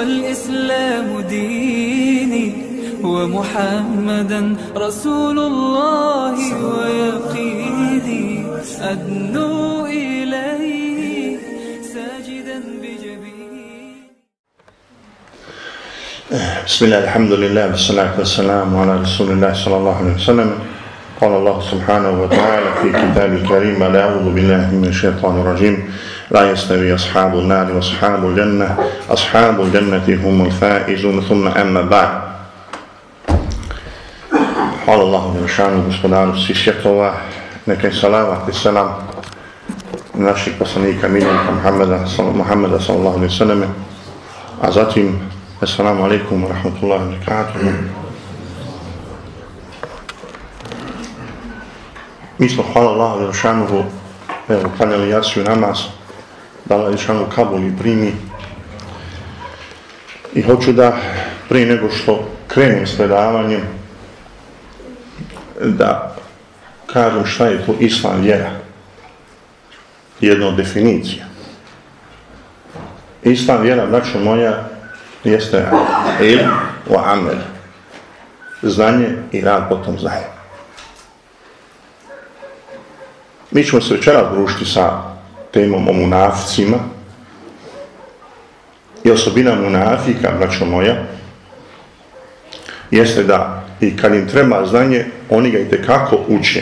والإسلام ديني ومحمدا رسول الله ويقيني أدنو إليه ساجدا بجبيني. بسم الله الحمد لله والصلاة والسلام على رسول الله صلى الله عليه وسلم. قال الله سبحانه وتعالى في كتاب الكريم: لا أعوذ بالله من الشيطان الرجيم لا يستوي أصحاب النار وأصحاب الجنة أصحاب الجنة هم الفائزون ثم أما بعد. Hvala Allahu Đelešanu, gospodaru svih svjetova, neka je salavat i selam naših poslanika miljenika Muhammeda sallallahu alaihi wa sallam, a zatim assalamu alaikum wa rahmatullahi wa barakatuhu. Mi smo, hvala Allahu Đelešanu, klanjali jaciju namaz, da Allah Đelešanu kabul i primi. I hoću da, prije nego što krenem s predavanjem, da kažem šta je to islam vjera. Jedna od definicija. Islam vjera, braćo moja, jeste ilm wa amel. Znanje i rad potom znanje. Mi ćemo se večeras družiti sa temom o munaficima i osobina munafika, braćo moja, jeste da i kad im treba znanje, oni ga itekako uče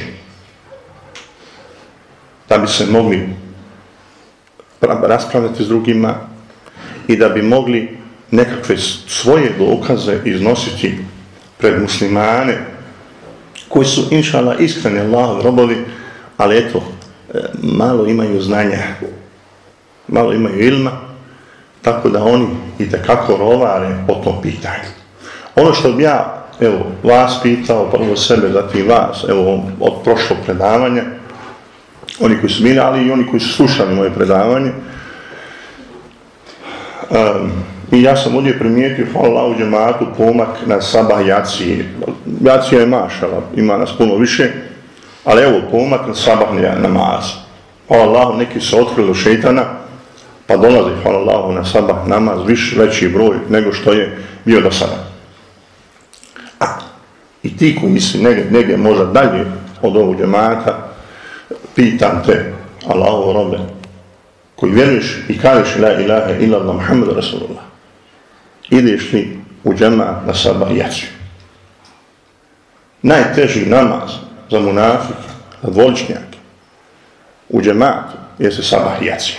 da bi se mogli raspravljati s drugima i da bi mogli nekakve svoje dokaze iznositi pred muslimane koji su inšallah iskreni Allahovi robovi, ali eto, malo imaju znanja, malo imaju ilma, tako da oni itekako rovare po tom pitanju. Ono što bi ja, vas pitao, prvo sebe, zatim vas, od prošlog predavanja, oni koji su bili, ali i oni koji su slušali moje predavanje, i ja sam ovdje primijetio, hvala Allahu džematu, pomak na sabah jacije. Jacija je mašala, ima nas puno više, ali evo pomak na sabah namaz. Hvala Allahu, neki su otkrili od šeitana, pa dolazi, hvala Allahu, na sabah namaz veći broj nego što je bio do sada. I ti koji misli negdje možda dalje od ovog džemata, pitam te, Allahu robe, koji vjeruješ i kažeš la ilaha illallah Muhammed Rasulullah, ideš li u džemat na sabah jaciju? Najteži namaz za munafike, za dvoličnjake u džematu jeste sabah jacija.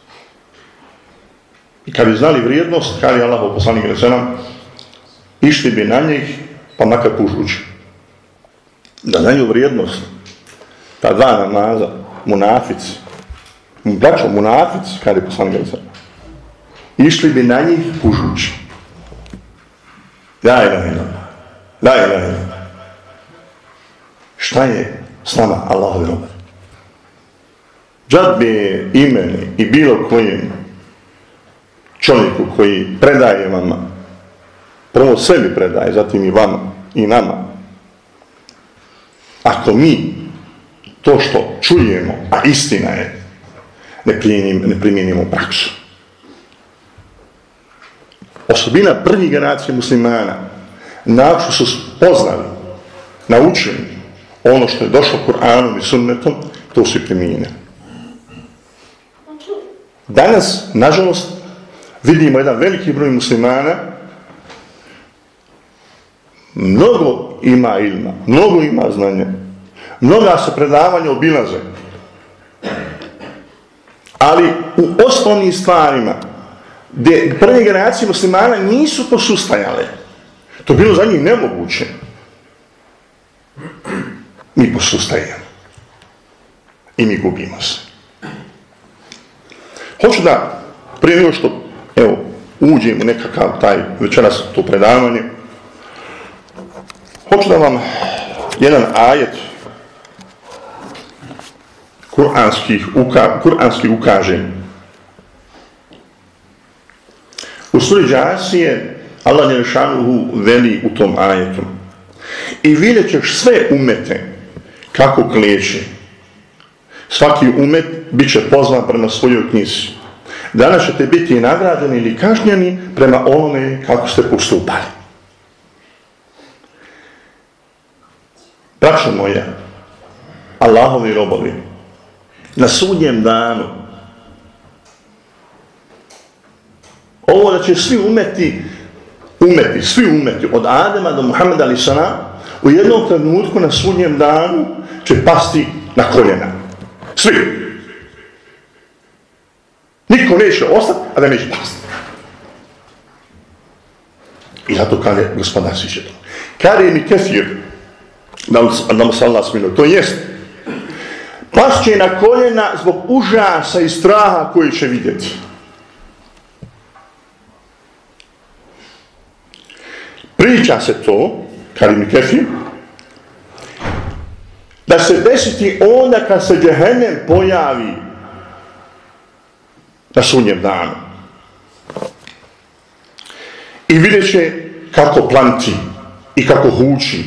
I kad bi znali vrijednost, kad je Allahov poslanik sallallahu, išli bi na njih, pa makar pužući. Da znaju vrijednost ta dva namaza, munafici, braćo munafici, kad je poslanik sallallahu, išli bi na njih pužući. La ilaha illallah, la ilaha illallah. Šta je s nama Allahovi robe? Džadbe imeni i bilo kojem čovjeku koji predaje vama, prvo sebi predaje, zatim i vama i nama. Ako mi to što čujemo, a istina je, ne primijenimo praksu. Osobina prvih generacije muslimana, nakon su poznali, naučili ono što je došlo Kur'anom i sunnetom, to su i primijenili. Danas, nažalost, vidimo jedan veliki broj muslimana, mnogo ima ilma, mnogo ima znanja, mnoga se predavanja obilaze, ali u osnovnim stvarima gdje prve generacije muslimana nisu posustajale, to bilo za njih nemoguće, mi posustajemo i mi gubimo se. Hoću da, prije nego što uđem u nekakav taj večeras to predavanje, hoću da vam jedan ajet kuranski ukažem. U suri Džasije Allah Đelešanuhu veli u tom ajetu: i vidjet ćeš sve umete kako kleče. Svaki umet bit će pozvan prema svojoj knjizi. Danas ćete biti nagrađeni ili kažnjeni prema onome kako ste postupali. Braćo moja, Allahovi robovi, na sudnjem danu, ovo da će svi umeti, od Adema do Muhammeda alaih salam, u jednom trenutku na sudnjem danu će pasti na koljena. Svi. Niko neće ostati, a da neće pasti. I zato kaže gospodar sviđa to. Kaže mi Kefir, da mu se Allah smilu, to jest, pašće na koljena zbog užasa i straha koji će vidjeti. Priča se to, kaže mi Kefir, da se desiti onda kad se Džehennem pojavi na sudnjem danu. I vidjet će kako planti i kako huči.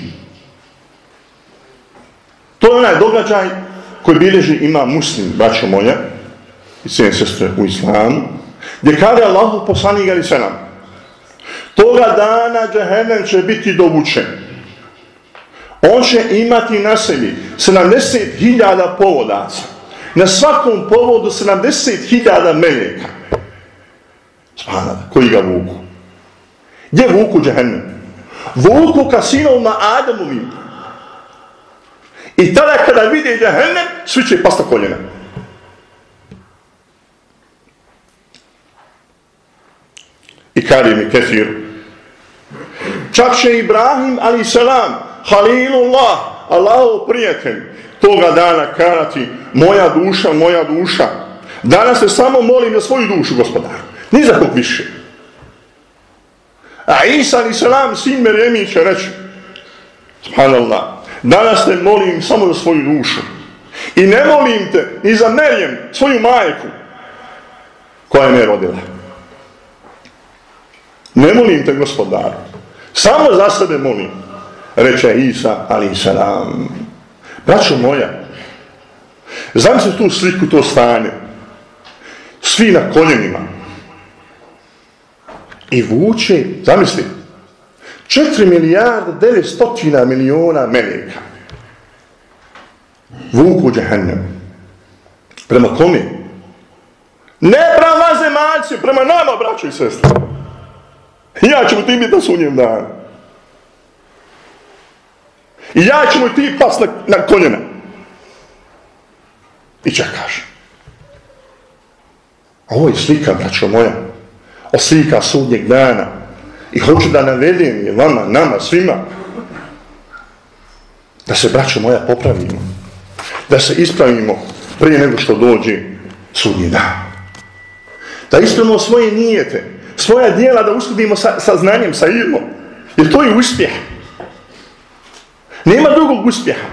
To je onaj događaj koji bilježi ima Muslim, braćo moja, i cijene sestre u islamu, gdje kaže Allahu poslanik alejhi selam, toga dana Džehennem će biti dovučen. On će imati na sebi 70.000 povodaca. Na svakom povodu 70.000 meleka. Subhanallah, koji ga vuku? Gdje vuku Džehennem? Vuku ka sinovima Adamovim. I tada kada vide Džehennem, svi će pasti na koljena. I kaže mi Kefir, čak će Ibrahim alaih salam, Halilullah, Allahov prijatelj, toga dana karati, moja duša, danas se samo molim za svoju dušu, gospodaru, ni za kog više. A Isa alaih salam, sin Merjemi, će reći, subhanallah, danas te molim samo za svoju dušu. I ne molim te ni za Merjem, svoju majku, koja je me rodila. Ne molim te, gospodaru, samo za sebe molim, reče Isa alaih salam. Braćo moja, zamislite tu sliku, to stanje, svi na koljenima i vuče, zamislite, 4.900.000.000 meleka vuku Džehennem. Prema kome? Ne prema zemaljci, prema nama, braćo i sestre. Ja ćemo ti biti na sudnjem danu. I ja ćemo ti past na koljena. I čekaš. Ovo je slika, braćo moja, o slika sudnjeg dana. I hoću da navedem je vama, nama, svima, da se, braćo moja, popravimo. Da se ispravimo prije nego što dođe sudnji dan. Da ispravimo svoje nijete, svoja djela, da uskladimo sa znanjem, sa ilmom. Jer to je uspjeh. Nema drugog uspjeha.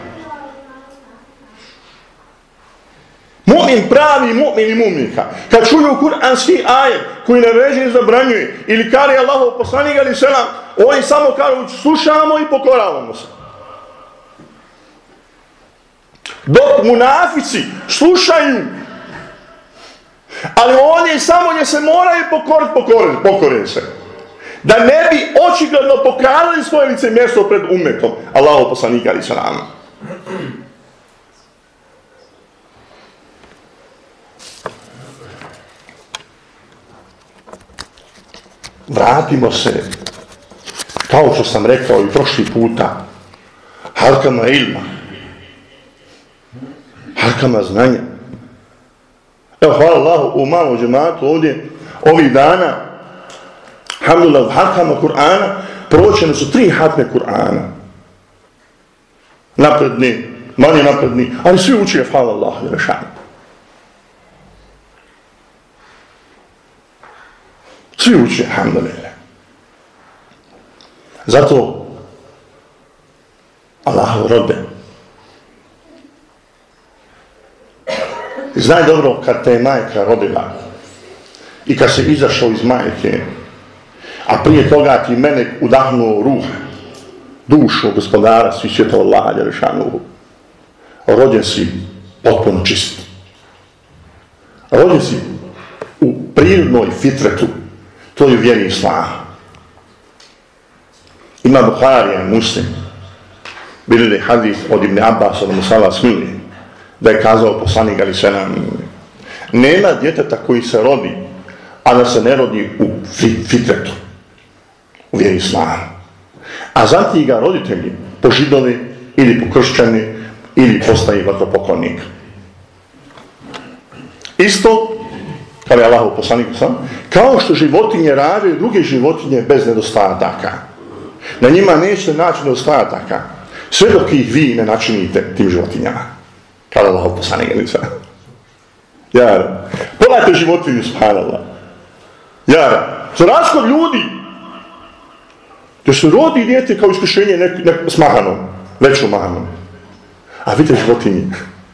Mu'min pravi, mu'min i mu'minka, kad čuju kuranski ajet koji naređuje i zabranjuje, ili kaže Allahov poslanik alejhi selam, oni samo kažu slušamo i pokoravamo se. Dok munafici slušaju, ali oni samo gdje se moraju pokore se. Da ne bi očigledno pokazali svoje lice mjesto pred umetom Allahov poslanika alejhi selam. Vratimo se, kao što sam rekao i prošli puta, halkama ilma, halkama znanja. Evo, hvala Allahu, u malom džematu ovdje, ovih dana, alhamdulillah, u halkama Kur'ana, pročene su 3 hatme Kur'ana. Napredni, manje napredni, ali svi uči, hvala Allahu, Jelešanu. Svi uči, alhamdulillah. Zato, Allahu robe, znaj dobro kad te je majka rodila i kad se izašao iz majke, a prije toga ti melek udahnuo ruh, dušu gospodara svih svjetova Allaha Đelešanuhu, rođen si potpuno čist. Rođen si u prirodnoj fitretu, to je u vjeri islama. Ima Buharija, Muslim, bilježi hadis od Ibn Abbas, da mu sala smili, da je kazao poslanik alejhi selam, nema djeteta koji se rodi, a da se ne rodi u fitretu, u vjeri islama. A zatim ga roditelji požidovi ili pokršćani ili postaje vatropoklonik. Isto, kada je Allahov poslanik sam, kao što životinje rađaju druge životinje bez nedostataka. Na njima nećete naći nedostataka, sve dok ih vi ne načinite tim životinjama. Kada je Allahov poslanik sam. Jara, pogledajte životinju, subhanallah. Jara, za razliku ljudi, da se rodi dijete kao iskušenje s mahanom, većom mahanom. A vidite životinje.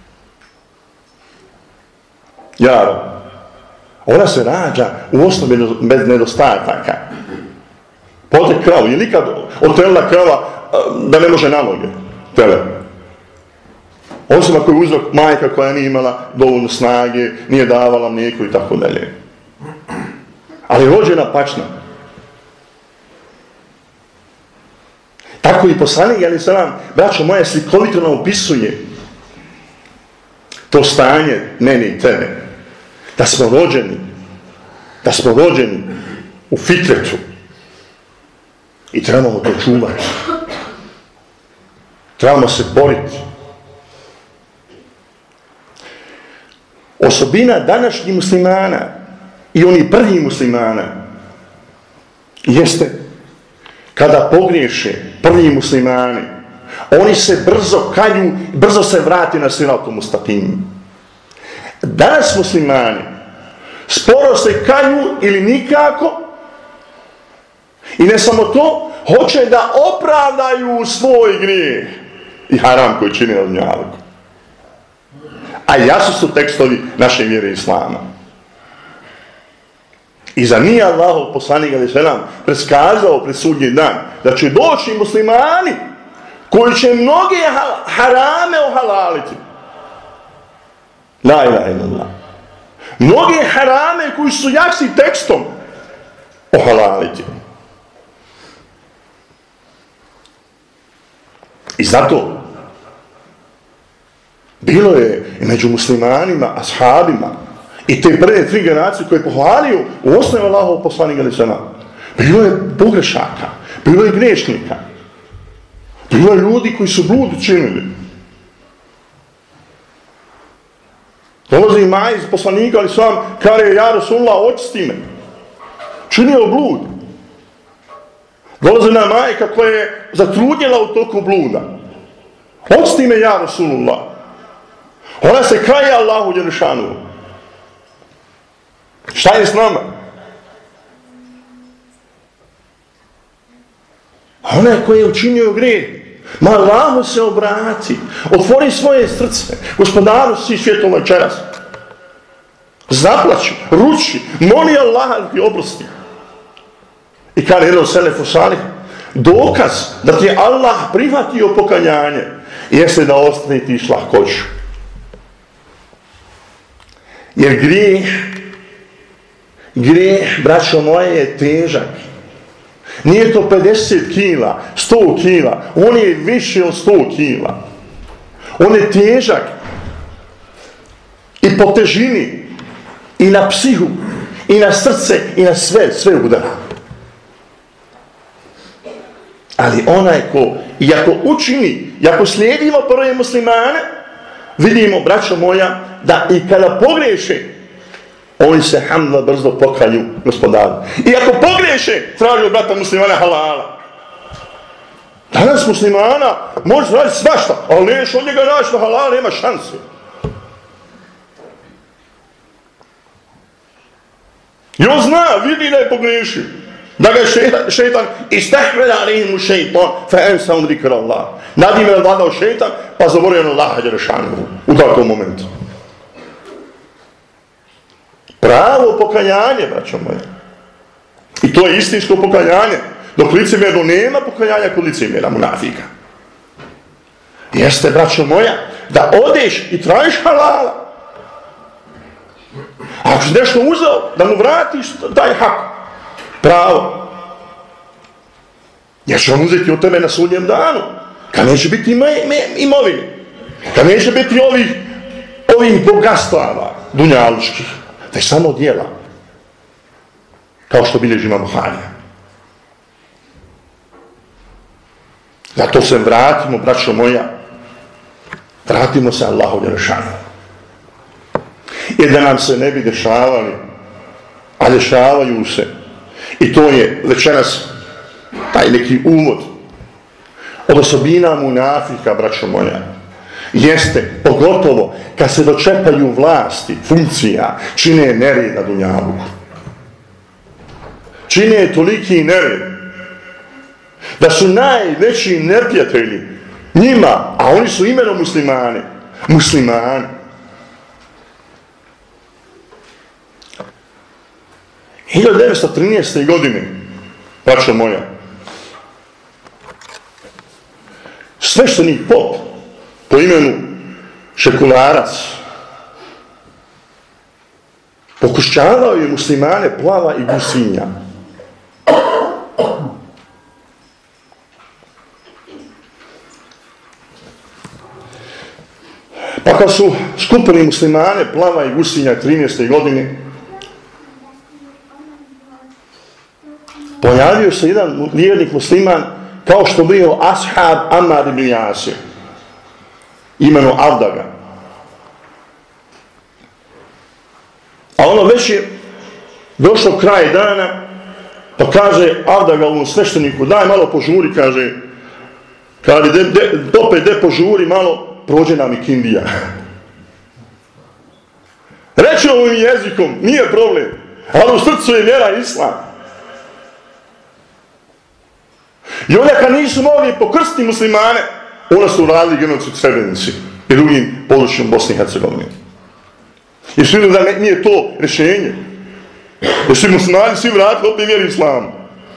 Jara, ona se rađa u osnovi bez nedostataka. Pote kravu, je nikad otelila krava da ne može na noge? Tele. Osim ako je uzrok majka koja nije imala dovoljno snage, nije davala mlijeko i tako dalje. Ali rođena pačna. Tako i poslanik alejhi selam, braćo moje, slikovito nam opisuje to stanje mene i tebe. Da smo rođeni u fitretu i trebamo to čuvati. Trebamo se boriti. Osobina današnjih muslimana i oni prvih muslimana jeste kada pogriješe prvi muslimani, oni se brzo kaju, brzo se vrati na siratul mustaqim. Danas muslimani sporo se kaju ili nikako, i ne samo to, hoće da opravdaju svoj grijeh i haram koji čini na dunjaluku. A jasni su tekstovi naše vjere islama. I za nije Allahov poslanik alejhi selam predskazao pred sudnji dan da će doći muslimani koji će mnoge harame ohalaliti. La ilaha illallah. Mnoge harame koji su jaksi tekstom ohalaliti. I zato bilo je i među muslimanima, ashabima i te prve 3 generacije koje pohvalio u osnovi Allahov poslanika alejhi selam. Bilo je pogrešaka, bilo je grešnika, bilo je ljudi koji su blud učinili. Dolazi Majz poslanika alejhi selam, kaže ja Rasulullah, očisti me. Činio blud. Dolazi na majka koja je zatrudnjela u toku bluda. Očisti me ja Rasulullah. Ona se kaje Allahu dželešanu. Šta je s nama? Onaj koji je učinio grijeh, ma Allahu se obrati, otvori svoje srce, gospodaru svih svjetova večeras. Zaplaći, ruči, moli Allaha da ti oprosti. I kada je selefu salih, dokaz da ti je Allah prihvatio pokajanje, jeste da ostane ti lahkoću. Jer grijeh, braćo moje, je težak. Nije to 50 kila, 100 kila, on je više od 100 kila. On je težak i po težini, i na psihu, i na srce, i na sve udara. Ali onaj ko, i ako učini, i ako slijedimo prve muslimane, vidimo, braćo moja, da i kada pogriješe, oni se hamdla brzo pokaju gospodaru. I ako pogriješe, traži od brata muslimana halala. Danas muslimana može raditi svašta, ali neš od njega naći na halala, nema šanse. I on zna, vidi da je pogriješio. Da ga je šeitan istahvela alihimu šeitan fa ensahum zikra Allah. Nad njima je vladao šeitan, pa zaboravio na Allaha dželešanu u takvom momentu. Pravo pokajanje, braćo moje. I to je istinsko pokajanje. Dok licemjerno nema pokajanja kod licemjera, munafika. Jeste, braćo moja, da odeš i tražiš halala. Ako si nešto uzeo, da mu vratiš taj hak, pravo. Jer će on uzeti od tebe na sudnjem danu. Kad neće biti imovine. Kad neće biti ovih bogatstava dunjalučkih. Da je samo djela. Kao što bilježi Imam Buharija. Zato se vratimo, braćo moja. Vratimo se Allahu dželešanu. Jer da nam se ne bi dešavali, a dešavaju se. I to je večeras taj neki uvod od osobina munafika, braćo moja, jeste pogotovo kad se dočepaju vlasti, funkcija, čine nered na dunjaluku. Čine toliki nered da su najveći neprijatelji njima, a oni su imenom muslimani. 1913. godine, braćo moja, sveštenik pop po imenu Šekularac pokušavao je muslimane plava i gusinja. Pa kad su skupili muslimane plava i gusinja 13. godine, pojavio se jedan vjernik musliman kao što bio Ashab Ammar ibn Jasir, imenom Avdaga. A ono već je došlo kraj dana, pa kaže Avdaga ovom svešteniku, daj malo požuri, kaže, opet de požuri malo, prođe nam i kindija. Reći ovim jezikom, nije problem, ali u srcu je vjera islam. I onda kad nisu mogli pokrstiti muslimane, onda su radili genocid u Srebrenici i drugim područjima Bosne i Hercegovine. I su vidio da nije to rješenje. Jer su muslimani svi vratili opet vjeru islamu.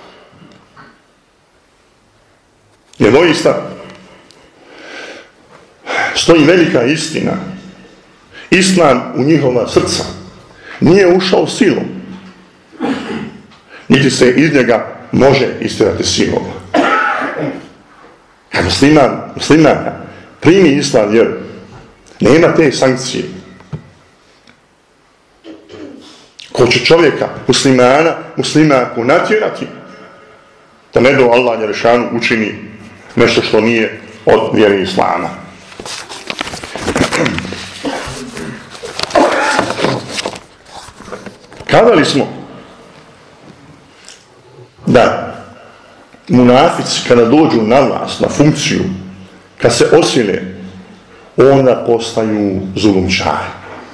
Jer doista stoji velika istina. Islam u njihova srca nije ušao silom. Niti se iz njega može istjerati silom. Kad muslimana primi islam vjeru, nema te sankcije. Ko će čovjeka, muslimanku natjerati, da ne do Allah dželešanu učini nešto što nije od vjere islama. Kazali smo da munafici kada dođu na vlast, na funkciju, kad se osile, onda postaju zulumčari.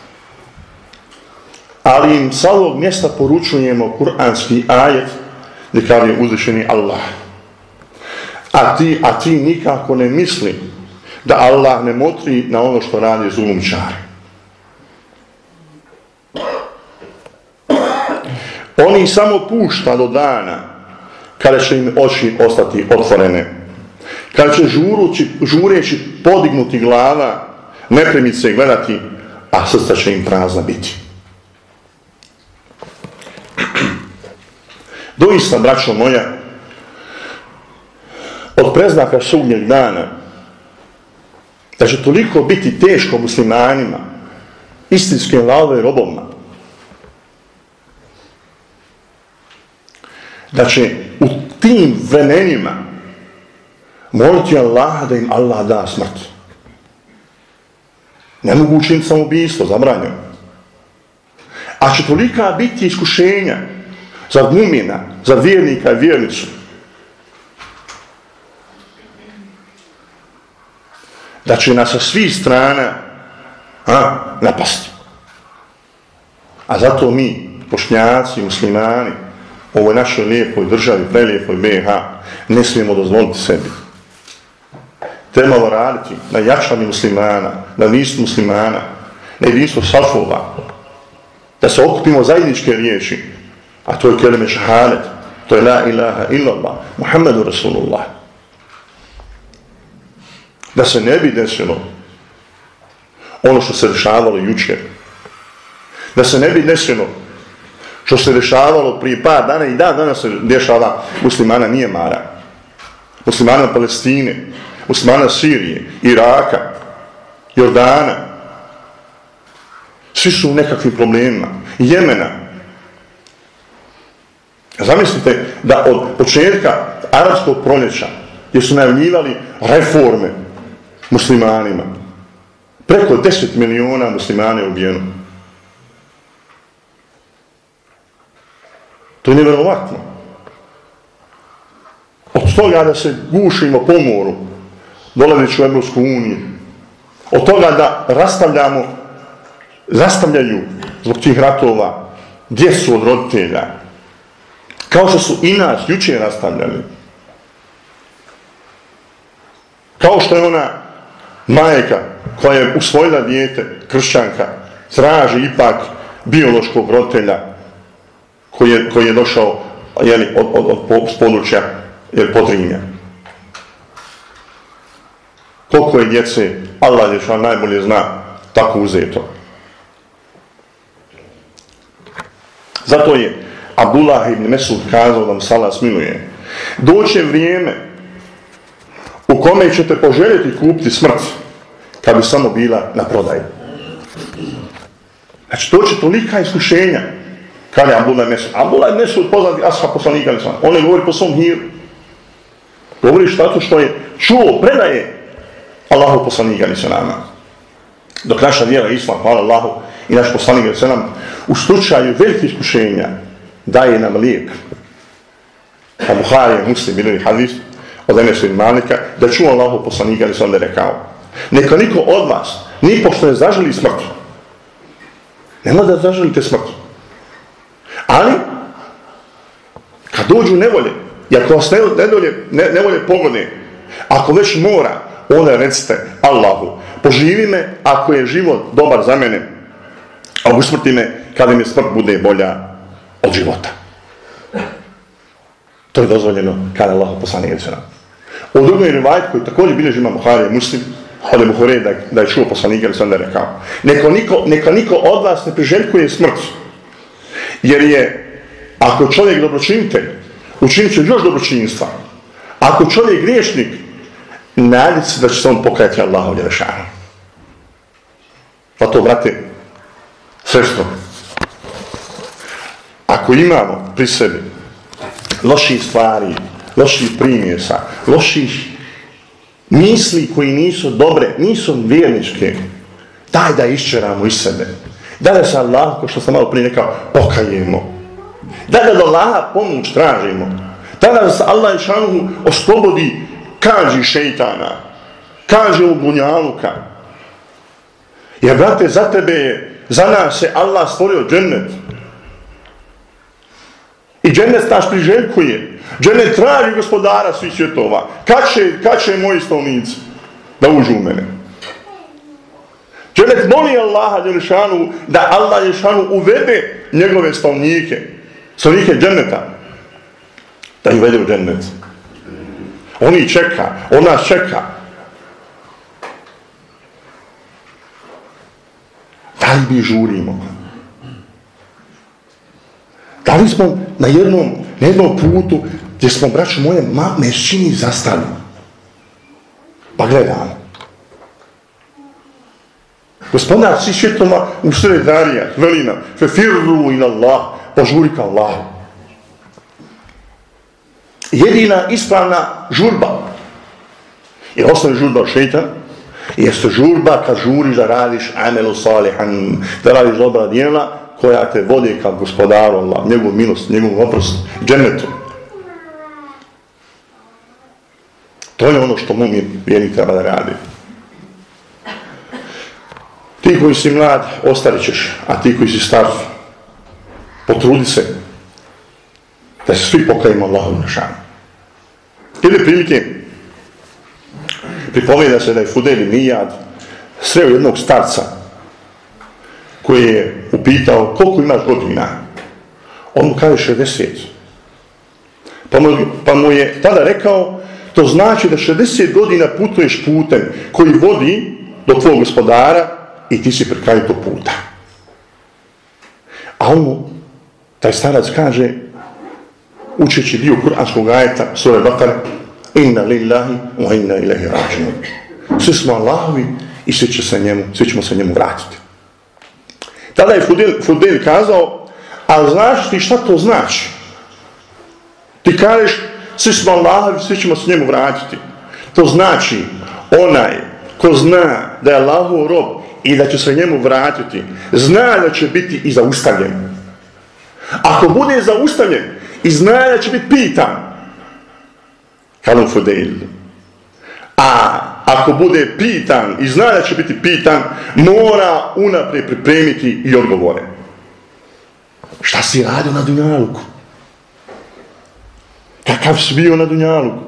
Ali im sa ovog mjesta poručujemo kuranski ajet gdje kaže uzvišeni Allah. A ti nikako ne misli da Allah ne motri na ono što radi zulumčari. On ih samo pušta do dana kada će im oči ostati otvorene, kada će žureći podignuti glava, nepremice gledati, a srca će im prazna biti. Doista, braćo moja, od predznaka sudnjeg dana, da će toliko biti teško muslimanima, istinskim lavove robovima, da će u tim vremenima moliti Allaha da im Allah da smrt. Ne mogu učiniti samoubistvo, zabranjeno. A će tolika biti iskušenja za mumina, za vjernika i vjernicu, da će nas sa svih strana napasti. A zato mi, Bošnjaci, muslimani, u ovoj našoj lijepoj državi, prelijepoj BiH, ne smijemo dozvoliti sebi. Trebamo raditi na jačanju muslimana, na jedinstvu muslimana, na jedinstvu safova, da se okupimo zajedničke riječi, a to je kelime šahadet, to je la ilaha illallah, Muhammedu Rasulullah. Da se ne bi desilo ono što se dešavalo jučer. Da se ne bi desilo što se dešavalo prije par dana i danas se dešava muslimana Myanmara, muslimana Palestine, muslimana Sirije, Iraka, Jordana. Svi su u nekakvim problemima. Jemena. Zamislite da od početka arapskog proljeća gdje su najavljivali reforme muslimanima, preko 10 miliona muslimana je ubijeno. To je nevjerovatno. Od toga da se gušimo po moru, dolazeći u Evropsku uniju, od toga da rastavljaju zbog tih ratova djecu od roditelja, kao što su i nas jučer rastavljali. Kao što je ona majka koja je usvojila dijete, kršćanka, traži ipak biološkog roditelja koji je došao od područja Podrinja. Koliko je djece, Allah je najbolje zna, tako uzeto. Zato je Abdullah ibn Mesud kazao da mu se Allah smiluje. Doće vrijeme u kome ćete poželjeti kupiti smrt kad bi samo bila na prodaju. Znači, to će tolika iskušenja. Kada je Abdullah ibn Mesud? Abdullah ibn Mesud poznati ashab poslanika. On ne govori po svom hiru. Govori zato što je čuo predaje Allahu poslanika nama. Dok naša vjera Islam, hvala Allahu, i naš poslanik nam u slučaju velikih iskušenja daje nam lijek. A Buhari je Muslim ili hadis od Enes ibn Malika da čuo Allahu poslanika sam da rekao: neka niko od vas ni pošto ne zaželi smrt. Nema da zaželite smrt. Ali kad dođu nevolje, i ako vas nevolje pogode, ako već mora, onda recite Allahu, poživi me ako je život dobar za mene, a usmrti me kada mi smrt bude bolja od života. To je dozvoljeno kada Allah poslanik nam. U drugoj rivajet koji također bilježi ima Buhari i Muslim, od Ebu Hureyre da je čuo poslanika sam da je rekao: neka niko od vas ne priželjkuje smrt, jer je, ako čovjek dobročinitelj, učinit će još dobročinstva. Ako čovjek griješnik, naditi se da će se on pokajati Allahu djelešanu. Pa to, brate, sestro, ako imamo pri sebi loših stvari, loših primjesa, loših misli koji nisu dobre, nisu vjerničke, daj da iščeramo iz sebe. Daj da se Allah, kao što sam malo prije rekao, pokajemo. Daj da do Allaha pomoć tražimo. Daj da se Allah dželešanu oslobodi kaži šejtana, kaži ugunjaluka. Jer, brate, za tebe je, za nas je Allah stvorio džennet. I džennet naš priželjkuje. Džennet traži gospodara svih svjetova. Kad će moji stanovnici da uđu u mene? Džennet moli Allaha dželešanu da Allah dželešanu uvede njegove stanovnike dženneta, da ih uvede u džennet. Oni čeka, on nas čeka. Da li mi žurimo? Da li smo na jednom putu gdje smo, braćo moje, mešćini zastali? Pa gledamo. Gospodar svih svjetova u sred darija veli nam: fefirru ila Allah, požuri ka Allahu. Jedina ispravna žurba, jer osnovna žurba od šejtana, jeste žurba kad žuriš da radiš amelu salihan, da radiš dobra djela koja te vodi ka gospodaru Allah, njegovu milost, njegovu oprost, džennetu. To je ono što mu'min vjernik treba da radi. Ti koji si mlad, ostarit ćeš, a ti koji si star, potrudi se da se svi pokajemo Allahu dželešanu. Jedne prilike pripovijeda se da je Fudejl ibn Iyad sreo jednog starca koji je upitao: koliko imaš godina? On mu kaže 60. Pa mu je tada rekao: to znači da 60 godina putuješ putem koji vodi do tvojeg gospodara i ti si pri kraju tog puta. A on mu, taj starac kaže, učeći dio kuranskog ajeta, sure Bakare, inna lillahi wa inna ilaihi rađiun. Svi smo Allahovi i svi ćemo se njemu vratiti. Tada je Fudejl kazao, a znaš ti šta to znači? Ti kažeš, svi smo Allahovi, svi ćemo se njemu vratiti. To znači, onaj ko zna da je Allahov rob i da će se njemu vratiti, zna da će biti i zaustavljen. Ako bude zaustavljen i zna da će biti pitan, kaže Fudejl, a ako bude pitan i zna da će biti pitan, mora unaprijed pripremiti i odgovore. Šta si radio na dunjaluku? Kakav si bio na dunjaluku?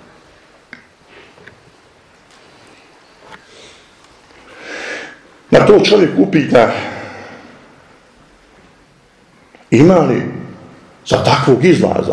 Na to čovjek upita, ima li za takvog izlaza?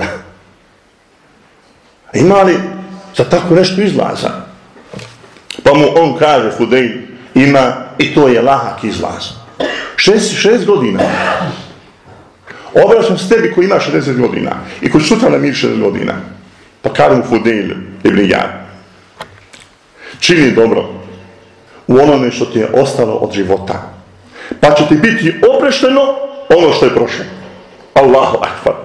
Ima li za tako nešto izlaza? Pa mu on kaže, Fudejl, ima i to je lahak izlaz. 6 godina. Obraćam se tebi koji ima 60 godina i koji sutra na mir 60 godina. Pa kaže mu Fudejl ibn Iyad, čini dobro u onome što ti je ostalo od života, pa će ti biti oprešteno ono što je prošlo. Allahu akbar.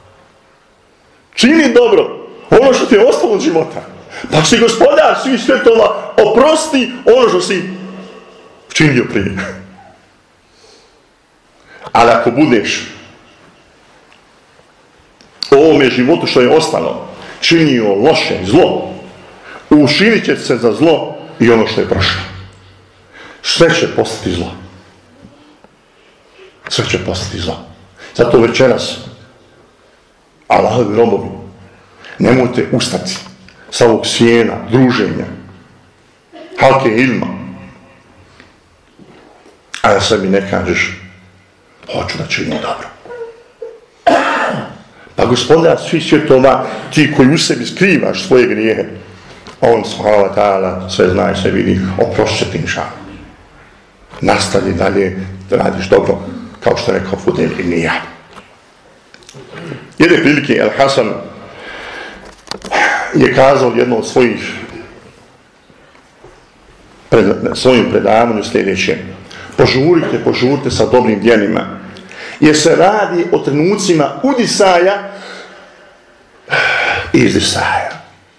Čini dobro ono što ti je ostalo od života, pa će ti gospodar svih svjetova oprosti ono što si činio prije. Ali ako budeš u ovome životu što je ostalo činio loše, zlo, ušinit će se za zlo i ono što je prošlo. Sve će postati zlo. Sve će postati zlo. Zato večeras, Allahovi robovi, nemojte ustati sa ovog sjena, druženja, halke ilma, a da sebi ne kažeš, hoću da činim dobro. Pa gospodar svih svjetova, ti koji u sebi skrivaš svoje grijehe, on subhanahu wa ta'ala sve zna i sve vidi, oprošće ti inša. Nastavi dalje da radiš dobro, kao što je rekao Fudejl ibn Iyad. Jedne prilike El Hasan je kazao jedno od svojim predavanju sljedeće: požurite sa dobrim djelima, jer se radi o trenucima udisaja i izdisaja.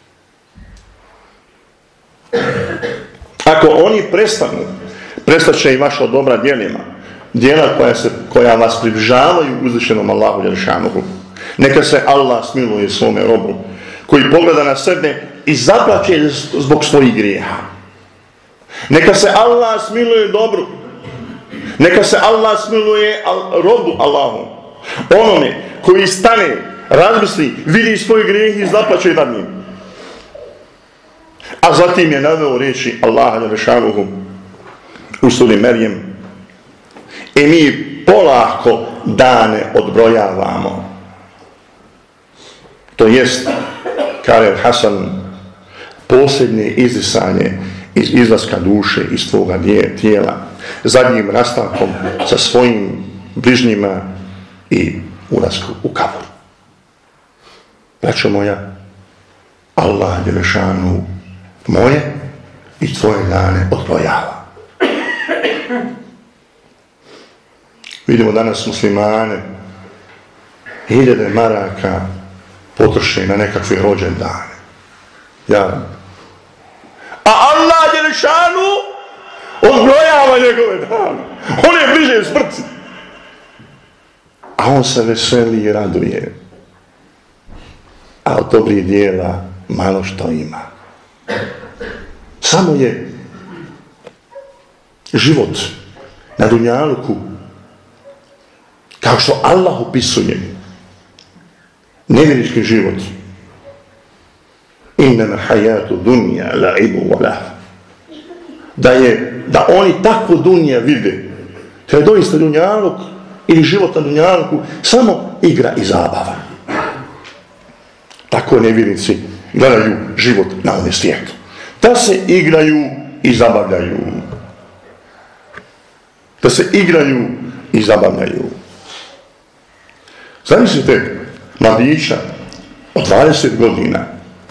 Ako oni prestanu, prestat će i vaša dobra djelima, djela koja vas približavaju uzvišenom Allahu dželešanuhu. Neka se Allah smiluje svome robu, koji pogleda na sebe i zaplače zbog svojih grijeha. Neka se Allah smiluje dobru. Neka se Allah smiluje robu Allahom. Onome koji stane, razmisli, vidi svoj grijeh i zaplače nad njim. A zatim je naveo riječi Allaha dželešanuhu u suri Merjem: i mi polako dane odbrojavamo. To jest, kaže Hasan, posljednje izdisanje iz izlaska duše iz tvoga tijela, zadnjim rastankom sa svojim bližnjima i ulasku u kabur. Braćo moja, Allah dželešanu moje i tvoje dane odbrojava. Vidimo danas muslimane 1000 maraka potroše na nekakve rođendane. A Allah dželešanu odbrojava njegove dane. On je bliže smrti. A on se veseli i raduje. A od dobrih dijela malo što ima. Samo je život na dunjaluku, kao što Allah opisuje nevjerički život. Innama hayatu dunya la'ibu wa lahu. Da oni tako dunja vide, to je doista dunjaluk ili život na dunjaluku samo igra i zabava. Tako nevjernici gledaju život na ovom svijetu. Da se igraju i zabavljaju. Da se igraju i zabavljaju. Zamislite, mladića od 20 godina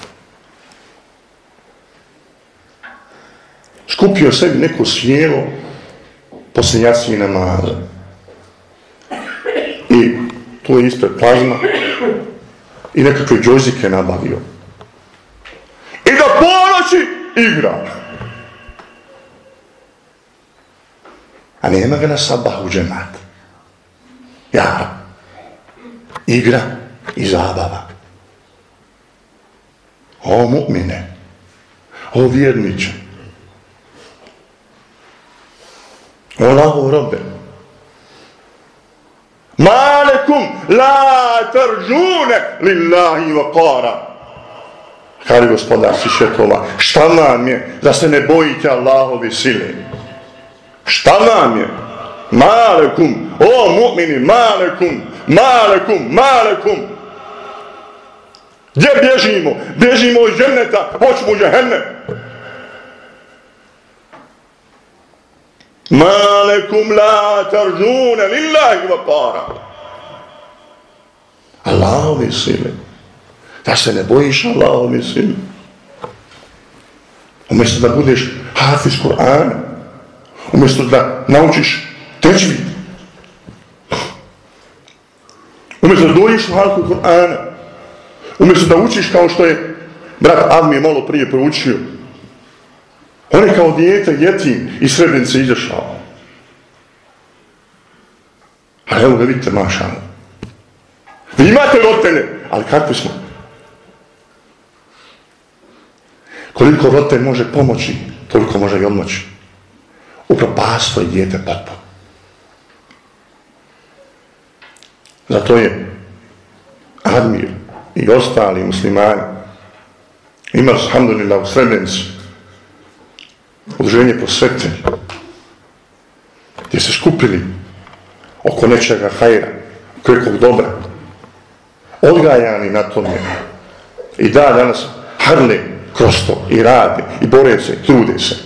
skupio sebi neko sjelo poslije jacije namaza i tu je ispred plazma i nekakve džojzike nabavio i da ponoći igra, a nema ga na sabahu džemat. Ja, igra i zabava. O mu'mine, o vjerniče, o Allahov robe, ma lekum la tarjune lillahi waqara. Kaže gospodar svjetova, šta vam je da se ne bojite Allahove sile? Šta vam je? Ma lekum, o mu'mini, ma lekum, ma lekum, ma lekum. Gdje bježimo? Bježimo iz dženneta, hoćemo u džehennem. Ma lekum la tarjune lillahi waqara. Allahove sile. Da se ne bojiš Allahove sile. Umjesto da budeš hafiz Kur'ana, umjesto da naučiš tečvid, umjesto da dođeš u halku Kur'ana, umjesto da učiš kao što je brat Avmi malo prije proučio, on je kao dijete jetim iz Srebrenice izašao. Ali evo ga vidite, mašallah. Vi imate roditelje, ali kakvi smo? Koliko roditelj može pomoći, toliko može i odmoći. Upropastilo je dijete potpuno. Zato je Admir i ostali muslimani imali, alhamdulillah, u Srebrenici udruženje prosvete gdje se skupili oko nečega hajra, oko nekog dobra, odgajani na tome i danas harle kroz to i rade i bore se, trude se.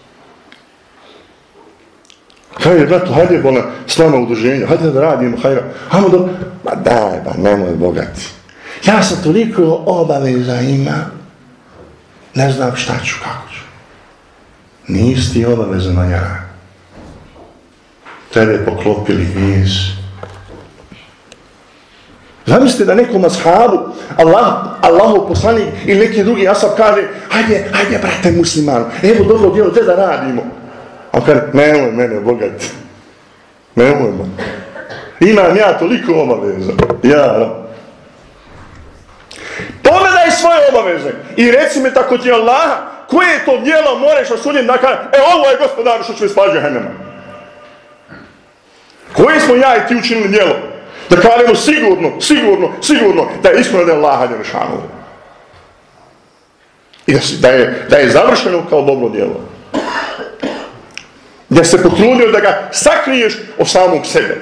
Kaže, brato, hajde bolan s nama udruženja, hajde da radimo hajra. Hajmo da... Ma daj, ba, nemoj bogati. Ja sam toliko obaveza ima, ne znam šta ću, kako ću. Nisi ti obavezan ja. Tebe poklopili viz. Zamislite da nekom ashabu, Allahov poslanik ili neki drugi asab kaže, hajde, brate muslimanu, evo dobro djelo, gdje da radimo? A on kaže, nemoj mene bogati, nemoj me. Imam ja toliko obaveza. Ja. Pogledaj svoje obaveze i reci mi tako ti Allaha, koje to djelo moraš osudim da kaže, ovo je gospodaru što će me spati džehennema. Koje smo ja i ti učinili djelo? Da kažemo sigurno da je ispravno da je Allaha djelešanu. I da je završeno kao dobro djelo. Da se potrudio da ga sakriješ od samog sebe.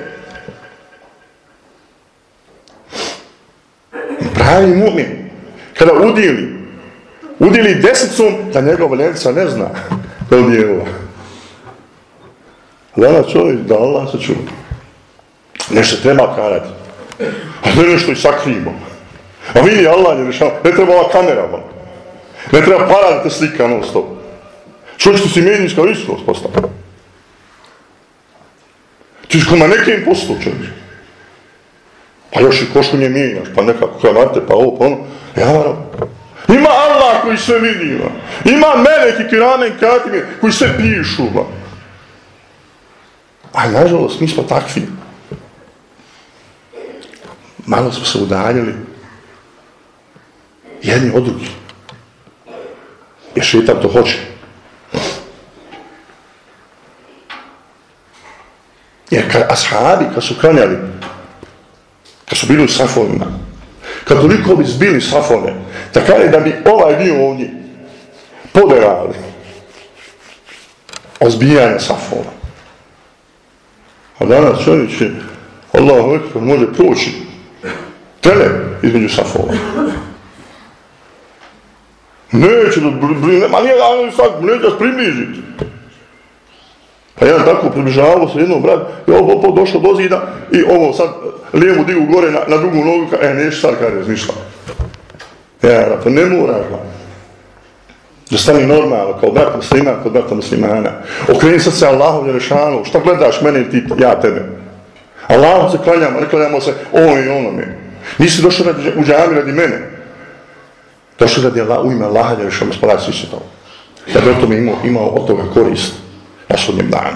Pravi mu'min, kada udjeli desicom, da njegova ljevica ne zna da udjelila. Da čovjek, da Allah se čuva. Nešto treba karati. A ne nešto i sakrijemo. A vidi Allah je rešao, ne treba ova kamera. Ne treba para da te slika non stop. Čovjek što si medijska ličnost postao. Ti što ma nekim poslu čovjek. Pa još i košulje mijenjaš, pa nekako kravate, pa ovo, pa ono. Ja, ima Allah koji sve vidi. Ima meleki, kiramen, katime, koji sve pišu. Ali nažalost, mi smo takvi. Malo smo se udaljili jedni od drugih. Jer šeitan to hoće. Jer kad ashabi, kad su klanjali, kad su bili u safovima, kad toliko bi zbili safove, da kaže da bi ovaj dio ovdje poderali ozbijanja safova. A danas čovječ je, Allahu ekber, može proći tele između safova. Neće da brine, ma nije da sad neće da približiti. Pa jedan tako približavao se jednom brat i ovo došlo do zida i ovo sad lijevu digu gore na drugu nogu, neću sad kada razmišljam. Ja, pa ne moraš ga. Da stani normalno, kao brat musliman, kod brata muslimana. Okreni sad se Allahu Đelešanu, šta gledaš mene i ti, ja tebe. Allahu se klanjamo, ne klanjamo se ovo i onome. Nisi došao u džami radi mene. Došao radi u ime Allaha Đelešanu, gospodar svi svjetova. Da bi o tome imao od toga korist na sudnjem danu.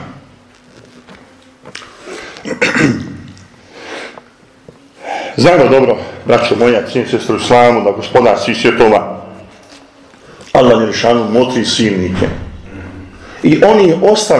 Znamo dobro, braćo moja, cijenje sestre u islamu, da gospodar svih svjetova, Allah Đelešanu motri silnike. I on je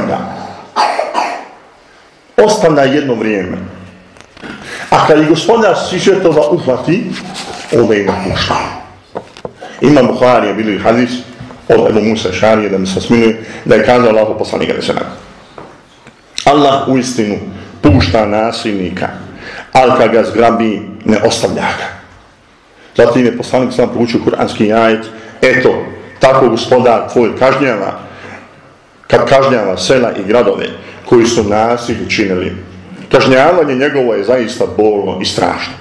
ostavlja jedno vrijeme. A kad je gospodar svih svjetova uhvati, onda im napušta. Imam Buharija bili hadis od Ebu Musa Ešarije, da mi se smiluje, da je kazao Allahu poslanik alejhi selam. Allah uistinu pušta nasilnika, ali kad ga zgrabi, ne ostavlja ga. Zatim je poslanik sam proučio kuranski ajet, eto, tako gospodar tvoj kažnjava, kad kažnjava sela i gradove koji su nasilje činili. Kažnjavanje njegovo je zaista bolno i strašno.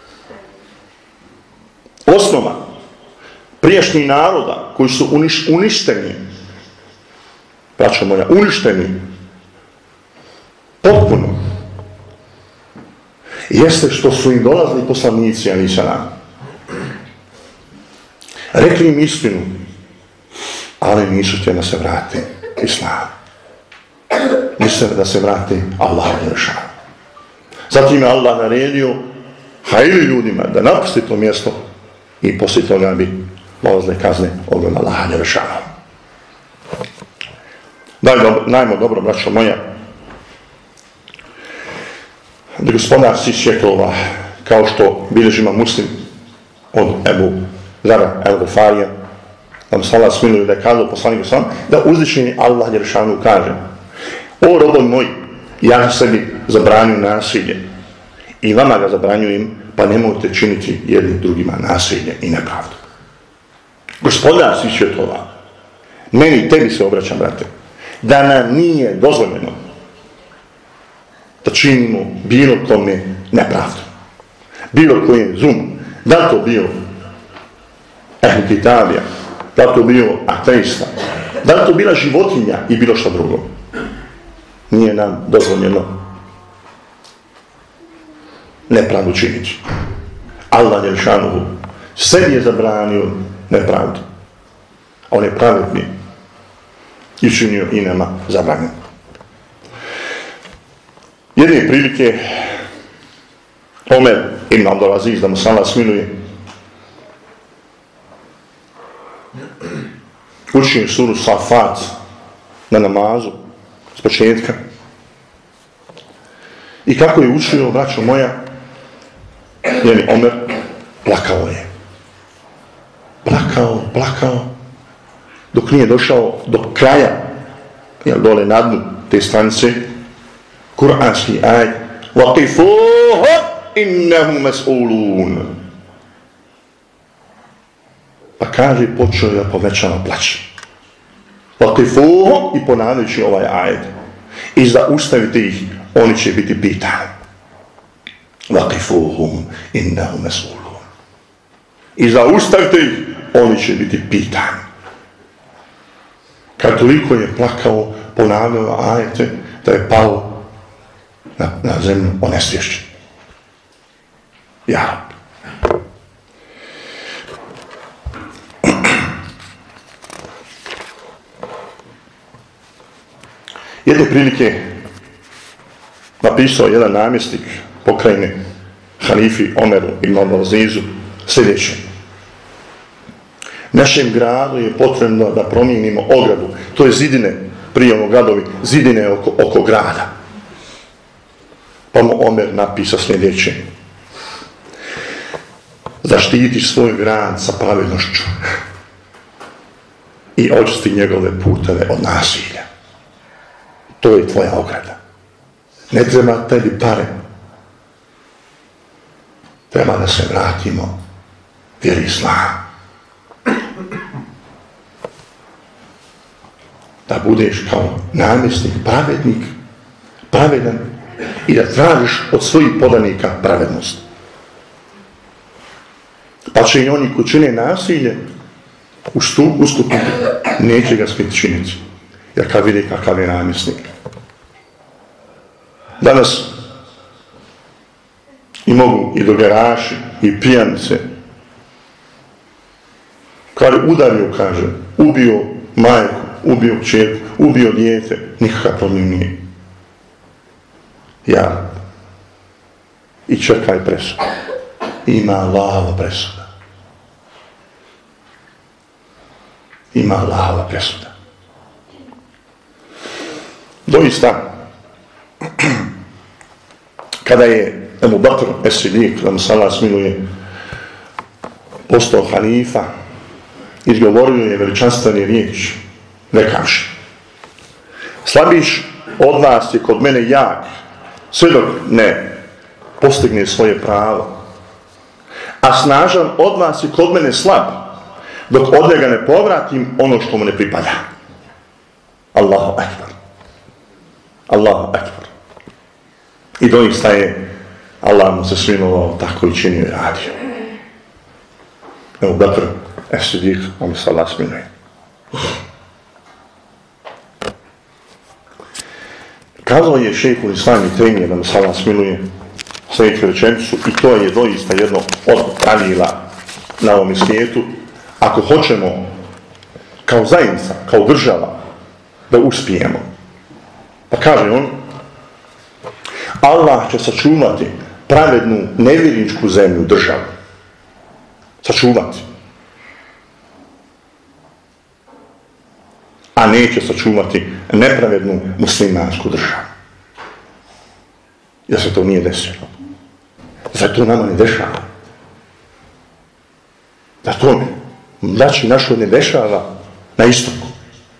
Osnova prijašnjih naroda koji su uništeni, braćo moja, uništeni potpuno, jeste što su im dolazili poslanici, alejhi selam. Rekli im istinu, ali nisu htjeli da se vrati islamu. Nisu da se vrati Allah Đelešanu. Zatim je Allah naredio hajli ljudima da napusti to mjesto i poslije toga bi dolazile kazne od Allaha Đelešanu. Najmo dobro, braćo moja, da gospodar svih svjetova, kao što bilježima Muslim od Ebu Zara el-Gufarija, da mu se Allah smiluje, da je kazao poslaniku sam, da uzvišeni Allah Đelešanu kaže: o robovi moji, ja sebi zabranju nasilje i vama ga zabranjujem, pa nemojte činiti jednim drugima nasilje i nepravdu. Gospodar svih svjetova, meni i tebi se obraćam, brate, da nam nije dozvoljeno da činimo bilo kome nepravdu, bilo koje zulum, da to bio Ehl Kitabija, da to bio ateista, da to bila životinja i bilo što drugo. Nije nam dozvoljeno nepravdu činiti. Allah Đelešanu sebi je zabranio nepravdu. On je pravedni i činio i nama zabranjeno. Jedne prilike Omer ibn Abdulaziz, da mu se Allah smiluje, učio suru Safat na namazu s početka. I kako je učio, braćo moja, njeni Omer plakao je. Plakao, dok nije došao do kraja, jel dole na dnu te stranice, kuranski ajet: وَقِفُوهُمْ إِنَّهُمْ مَسْئُولُونَ. Pa kaže, počeo je povećano plać. وَقِفُوهُمْ, i ponavljajući ovaj ajet: i zaustavite ih, oni će biti pitani. وَقِفُوهُمْ إِنَّهُمْ مَسْئُولُونَ. I zaustavite ih, oni će biti pitani. Kad toliko je plakao, ponavljao ajete, da je pao na zemlju onesvješćen. Ja. Jedne prilike napisao jedan namjesnik pokrajine halifi Omeru ibn Abdulazizu sljedeće: našem gradu je potrebno da promijenimo ogradu, to je zidine, prije ono gradovi, zidine oko grada. Pa mu Omer napisao sljedeće: zaštiti svoj grad sa pravednošću i očisti njegove puteve od nasilja. To je tvoja ograda. Ne treba tebi pare. Treba da se vratimo vjeri islama. Da budeš kao namjesnik, pravednik, pravedan i da tražiš od svojih podanika pravednost. Pa će i oni koji čine nasilje uskutiti, neće ga smjeti činiti. Jer kad vidi kakav je namjesnik. Danas i mogu i dogeraši, i pijanice, kada udario, kaže, ubio majku, ubio kćerku, ubio dijete, nikakav problem nije. Ja. I čekaj presudu. Ima Allahova presuda. Ima Allahova presuda. Doista, kada je Ebu Bakr es-Siddiq, da mu se Allah smiluje, postao halifa, izgovorio je veličanstvene riječi, rekavši: slabiš od vas je kod mene jak, sve dok ne postigne svoje pravo. A snažan od vas je kod mene slab, dok od njega ne povratim ono što mu ne pripada. Allahu akbar. Allahu akbar. I doista je Allah mu se smilovao, tako i činio i radio. Evo Bakr es-Siddiq, on se Allah smiluje. Kazao je šejhul Islam Ibn Tejmije, da mu se Allah smiluje, sljedeću rečenicu, i to je doista jedno od pravila na ovom svijetu. Ako hoćemo kao zajednica, kao država da uspijemo, pa kaže on: Allah će sačuvati pravednu nevjerničku zemlju, državu. Sačuvati. A neće sačuvati nepravednu muslimansku državu. Jer se to nije desilo. Zato to nama ne dešava. Zato znači našo ne dešava na istoku.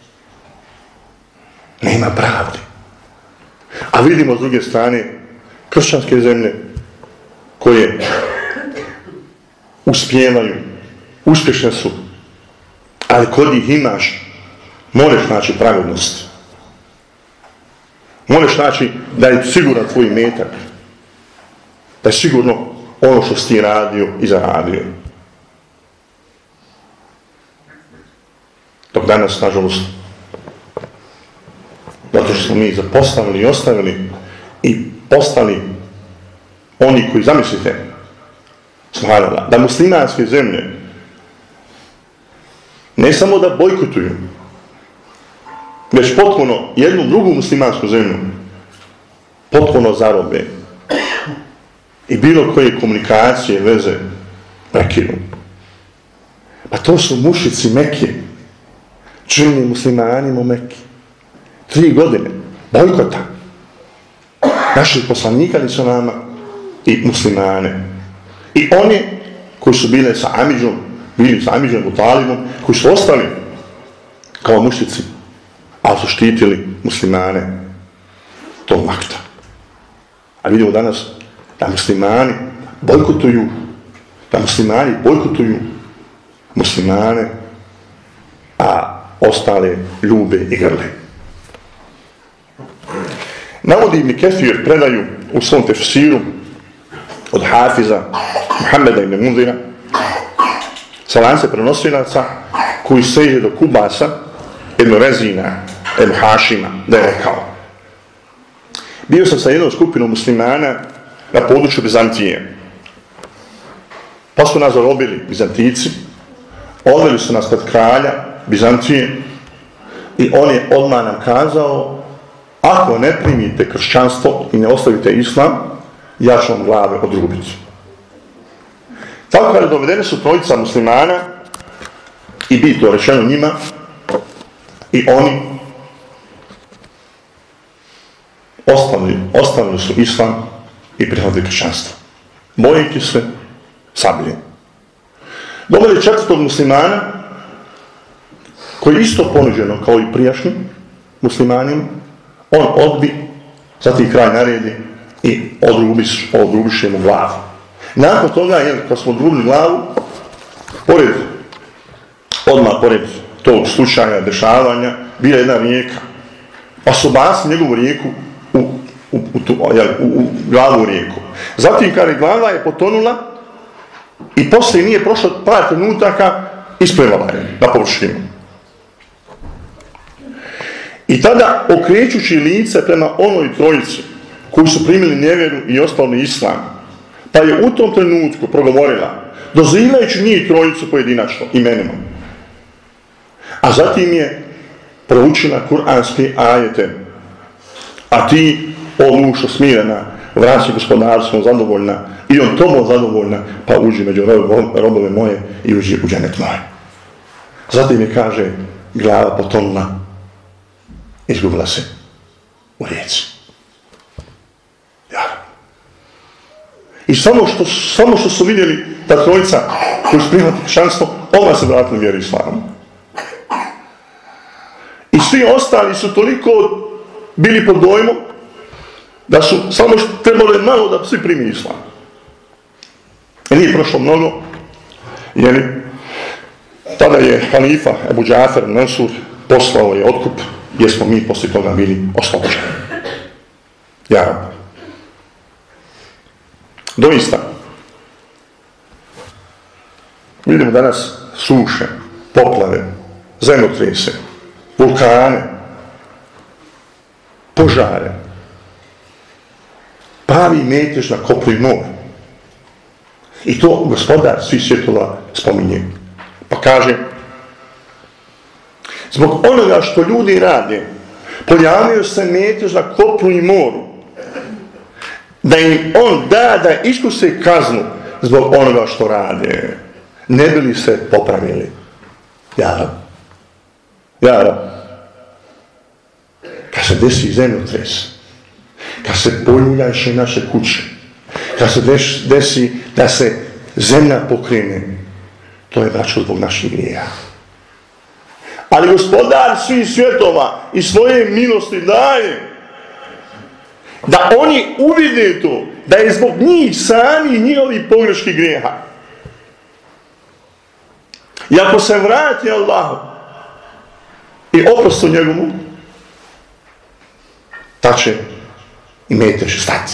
Nema pravde. A vidimo s druge strane kršćanske zemlje koje uspijevaju, uspješne su, ali kod njih moraš naći pravednost. Moraš naći da je siguran tvoj imetak, da je sigurno ono što si ti radio i zaradio. Dok danas, nažalost, zato što smo mi zapostavili i ostavili i postali oni koji, zamislite, da muslimanske zemlje ne samo da bojkotuju, već potpuno jednu drugu muslimansku zemlju potpuno zarobe i bilo koje komunikacije, veze prekinu. Pa to su mušici Mekke, čini muslimanima u Mekki. 3 godine bojkota naših poslanika nisu nama i muslimane. I oni koji su bili sa Amidžom, Abu Talibom, koji su ostali kao mušici, ali su štitili muslimane tog vakta. A vidimo danas da muslimani bojkotuju muslimane, a ostale ljube i grle. Navodi Ibn Kefir predaju u svom tefsiru od Hafiza Muhammeda ibn Mundira sa lance prenosilaca koji seže do Kubasa ibn Rezina ibn Hašima, da je rekao: bio sam sa jednom skupinom muslimana na području Bizantije, pa su nas zarobili Bizantijci, odveli su nas pred kralja Bizantije i on je odmah nam kazao: ako ne primite kršćanstvo i ne ostavite islam, ja ću vam glave odrubiti. Tako kada dovedene su trojica muslimana i bi to rečeno njima, i oni ostavili su islam i prihvatili kršćanstvo, bojeći se sablje. Doveli 4. muslimana koji je isto ponuđeno kao i prijašnji muslimanima, on odbi, zatim kraj naredi i odrubiše mu glavu. Nakon toga, kad smo odrubili glavu, odmah pored tog slučaja, dešavanja, bila jedna rijeka, pa su bacili njegovu rijeku u glavu rijeku. Zatim kada glava je potonula i poslije nije prošlo par trenutaka, isplivala je na površinu. I tada, okrećući lice prema onoj trojici koji su primili nevjeru i ostali islam, pa je u tom trenutku progovorila, dozivajući njih trojicu pojedinačno imenima. A zatim je proučila kuranske ajete, a ti, o dušo smirena, vraći gospodarstvom zadovoljna i on tobom zadovoljna, pa uđi među robove moje i uđi u dženet moje. Zatim je, kaže, glava potonula, izgubila se u rijeci. Ja. I samo što su vidjeli ta trojica koji su primili kršćanstvo, ona se vratila vjeru islamu. I svi ostali su toliko bili pod dojmom da su samo što trebali malo da svi primi islam. I nije prošlo mnogo, jer tada je halifa Ebu Džafer Mansur poslao je otkup, jer smo mi poslije toga bili oslobođeni. Ja Rab. Doista, vidimo danas suše, poplave, zemljotrese, vulkane, požare, pravi metež na kopnu i more. I to gospodar svih svjetova spominje. Pa kaže, zbog onoga što ljudi rade, pojavio se metež na kopnu i moru, da im on da iskuse kaznu zbog onoga što rade, ne bi li se popravili. Ja Rab. Kad se desi zemljotres, kad se poljuljaše naše kuće, kad se desi da se zemlja pokrene, to je, braćo, zbog naših grijeha. Ali gospodar svih svjetova i svoje milosti daje da oni uvide to, da je zbog njih sami njihovih pogreških grijeha. I ako se vrati Allahu i oprostu njegovu, ta će i metež stati.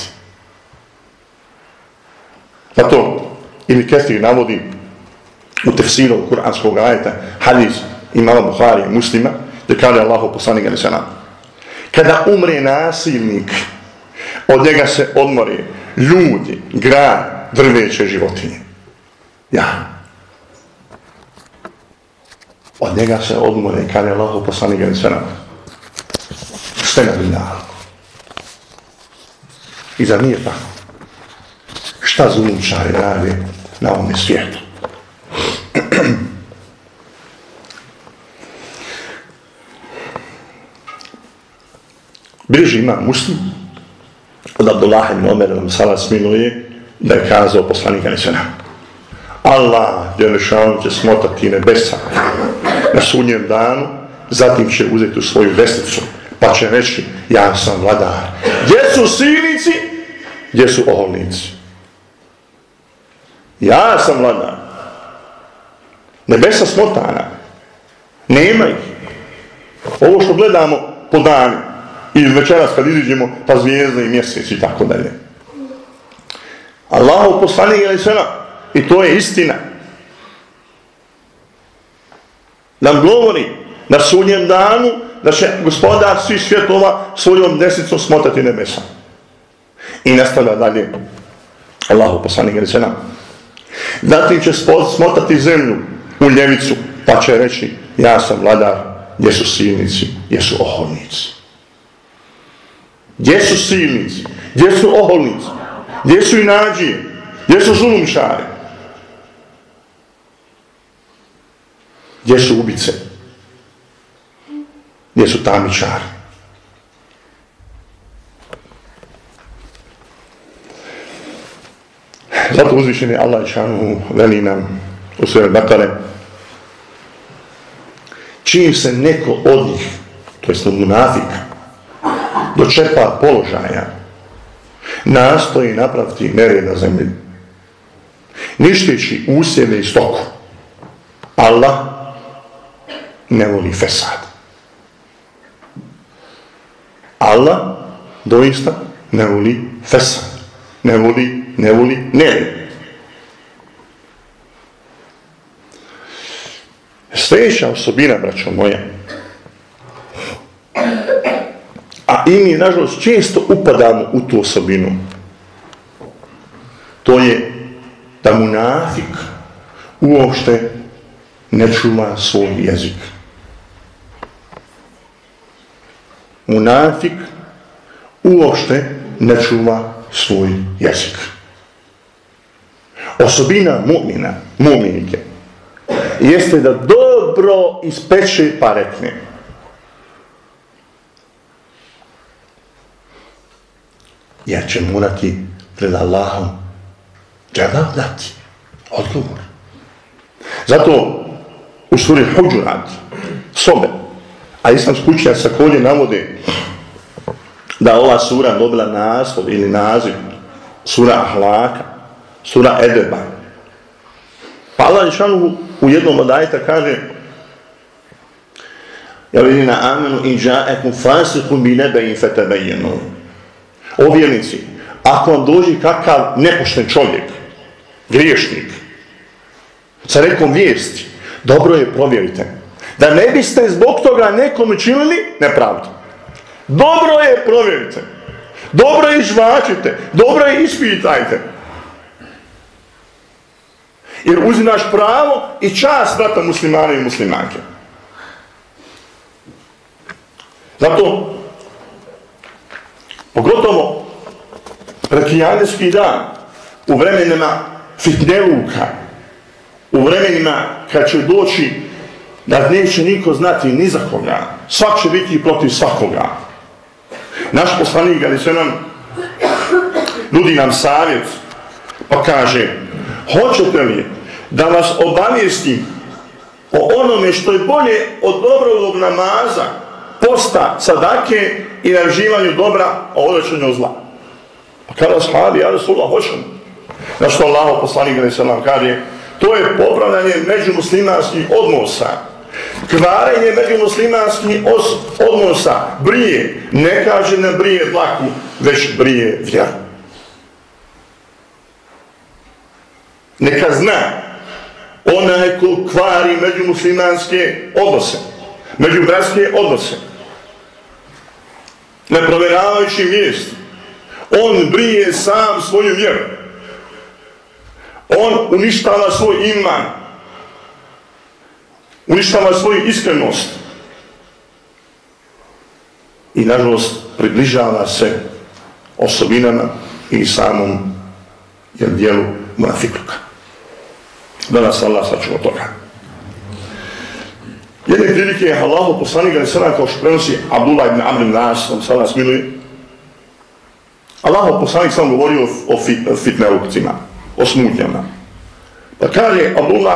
Zato Ibn Kathir navodi u tefsiru kuranskog ajeta hadis imama Buharija Muslima, da kaže Allahu poslanik alejhi selam: kada umre nasilnik, od njega se odmore ljudi, grad, drveće, životinje. Ja. Od njega se odmore, kaže Allahu poslanik alejhi selam, sve na dunjalu. I zar nije tako? Šta zulumčari rade na ovome svijetu? Bliži ima Muslim od Abdullah ibn Omer al-Sala smiluje da je kazao poslanika Nesena: Allah Đelešanu će smotati nebesa na sudnjem danu, zatim će uzeti u svoju desnicu, pa će reći: ja sam vladar. Gdje su silnici? Gdje su oholnici? Ja sam vladar. Nebesa smotana. Nema ih. Ovo što gledamo po danu i večeras kad iziđemo, pa zvijezde i mjesec i tako dalje. Allahu poslanik alejhi selam, i to je istina, nam govori na sudnjem danu da će gospodar svih svjetova svojom desnicom smotati nebesa. I nastavlja dalje Allahu poslanik alejhi selam: zatim će smotati zemlju u ljevicu, pa će reći: ja sam vladar. Gdje su silnici? Gdje su oholnici? Gdje su silnici? Gdje su oholnici? Gdje su inađije? Gdje su zulumčari? Gdje su ubice? Gdje su tamničari? Zato uzvišeni Allah dželle veli nam u suri Bekare: čim se neko od njih, to jest od munafika, dočepa položaja, nastoji napraviti nered na zemlji, ništeći usjeve i stoku. Allah ne voli fesad. Allah doista ne voli fesad, ne voli nered. Sljedeća osobina, braćo moja, a i mi, nažalost, često upadamo u tu osobinu, to je da munafik uopšte ne čuva svoj jezik. Munafik uopšte ne čuva svoj jezik. Osobina mu'minike jeste da dobro ispeče pa rekne. Jer će morati pred Allahom džavab dati odgovor. Zato u suri Huđurat sobe, a islamski učenjaci također navode da ova sura dobila naslov ili naziv sura Ahlaka, sura Edeba. Pa Allah dželešanu u jednom od ajeta kaže: Ja vjerina amenu in ja'akum fasiqun bi naba'in fatabayyanu. O vjernici, ako vam dođe kakav nepošten čovjek, griješnik, sa nekom vijesti, dobro je provjerite. Da ne biste zbog toga nekom učinili nepravdu. Dobro je provjerite. Dobro je žvačite. Dobro je ispitajte. Jer uzimaš pravo i čast brata muslimana i muslimanke. Zato, pogotovo pred kijametski dan, u vremenima fitneluka, u vremenima kad će doći da neće niko znati ni za koga, svak će biti protiv svakoga. Naš poslanik ali sve nam nudi nam savjet, pa kaže: hoćete li da vas obavijestim o onome što je bolje od dobrovog namaza, posta, sadake i naređivanju dobra, a odvraćanju od zla? Pa kada sahabi, ja Rasulullah, hoćemo. Na što Allah poslanik ali sve nam kaže: to je popravljanje međumuslimanskih odnosa. Kvarenje međumuslimanskih odnosa brije, ne kaže ne brije dlaku, već brije vjeru. Neka zna onaj ko kvari međumuslimanske odnose, međubratske odnose, ne provjeravajući vijest, on brije sam svoju vjeru. On uništava svoj iman, uništava svoju iskrenost i, nažalost, približava se osobinama i samom dijelu munafikluka. Da nas Allah sačuva toga. Jedne prilike je Allahu poslanik ali sada, kao što prenosi Abdullah ibn Amr ibn As, on sada smiluje, Allahu poslanik sam govorio o fitnelukcima, o smutnjama. Pa kaže Abdullah,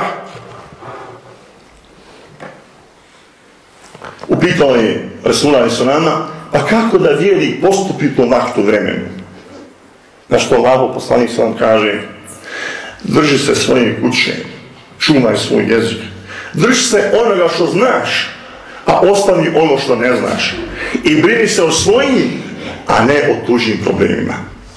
upitao je Resula i Sunama, pa kako da vjernik postupi u tom aktu vremenu? Na što Allahu poslanik sam kaže: drži se svoje kuće, čuvaj svoj jezik, drži se onoga što znaš, a ostavi ono što ne znaš, i brini se o svojim, a ne o tužnim problemima.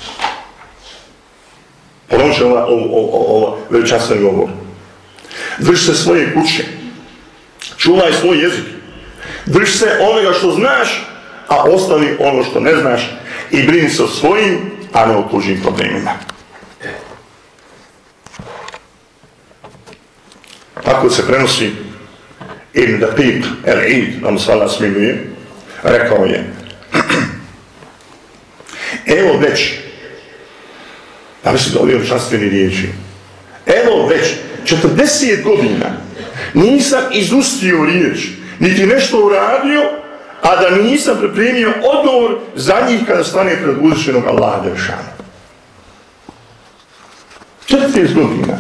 Ponovit će ovo veličanstveni govor. Drži se svoje kuće, čuvaj svoj jezik, drži se onoga što znaš, a ostavi ono što ne znaš, i brini se o svojim, a ne o tužnim problemima. Tako se prenosi Ibn Daqiq el-Eid, nam se Allah smiluje, rekao je: evo već, da mislim da ovdje častveni riječi, evo već 40 godina nisam izustio riječ, niti nešto uradio, a da nisam pripremio odgovor za njih kada stane pred uzvišenog Allaha dželešanu. 40 godina.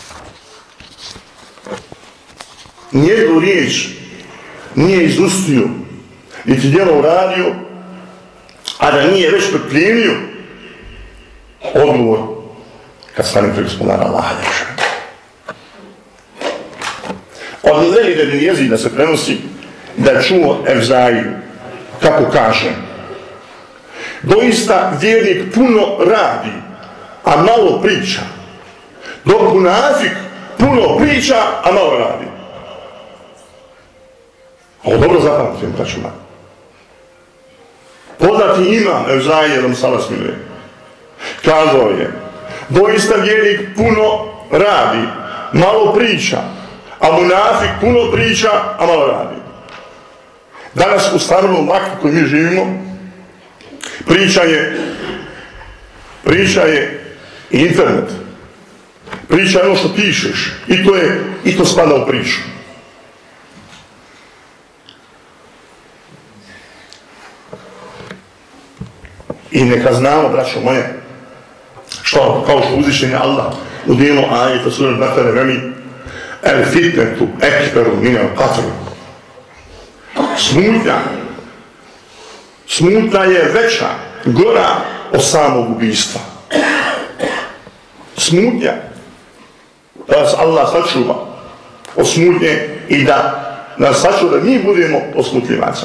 Nijednu riječ nije izustio, niti djelo uradio, a da nije već pripremio odgovor kad stane pred gospodara Allaha dželešanu. Od Velid ibn Jezida se prenosi da je čuo Evzaiju kako kaže: Doista vjernik puno radi, a malo priča. Dok munafik puno priča, a malo radi. Ovo dobro zapamtim, braćo moja. Poznati imam Evzaije da mu sala smiluje. Kazao je, doista vjernik puno radi, malo priča, a munafik puno priča, a malo radi. Danas u starom vaktu koji mi živimo, priča je internet. Priča je ono što pišeš i to spada u priču. I neka znamo, braćo moje, što, kao što uzvišenje Allah u dijelu ajeta sura Bekare veli el fitnetu ekberu minel qatl. Smutnja je veća, gora od samog ubijstva. Smutnja. Da nas Allah sačuva od smutnje i da nas sačuva da mi budemo osmutljivaca.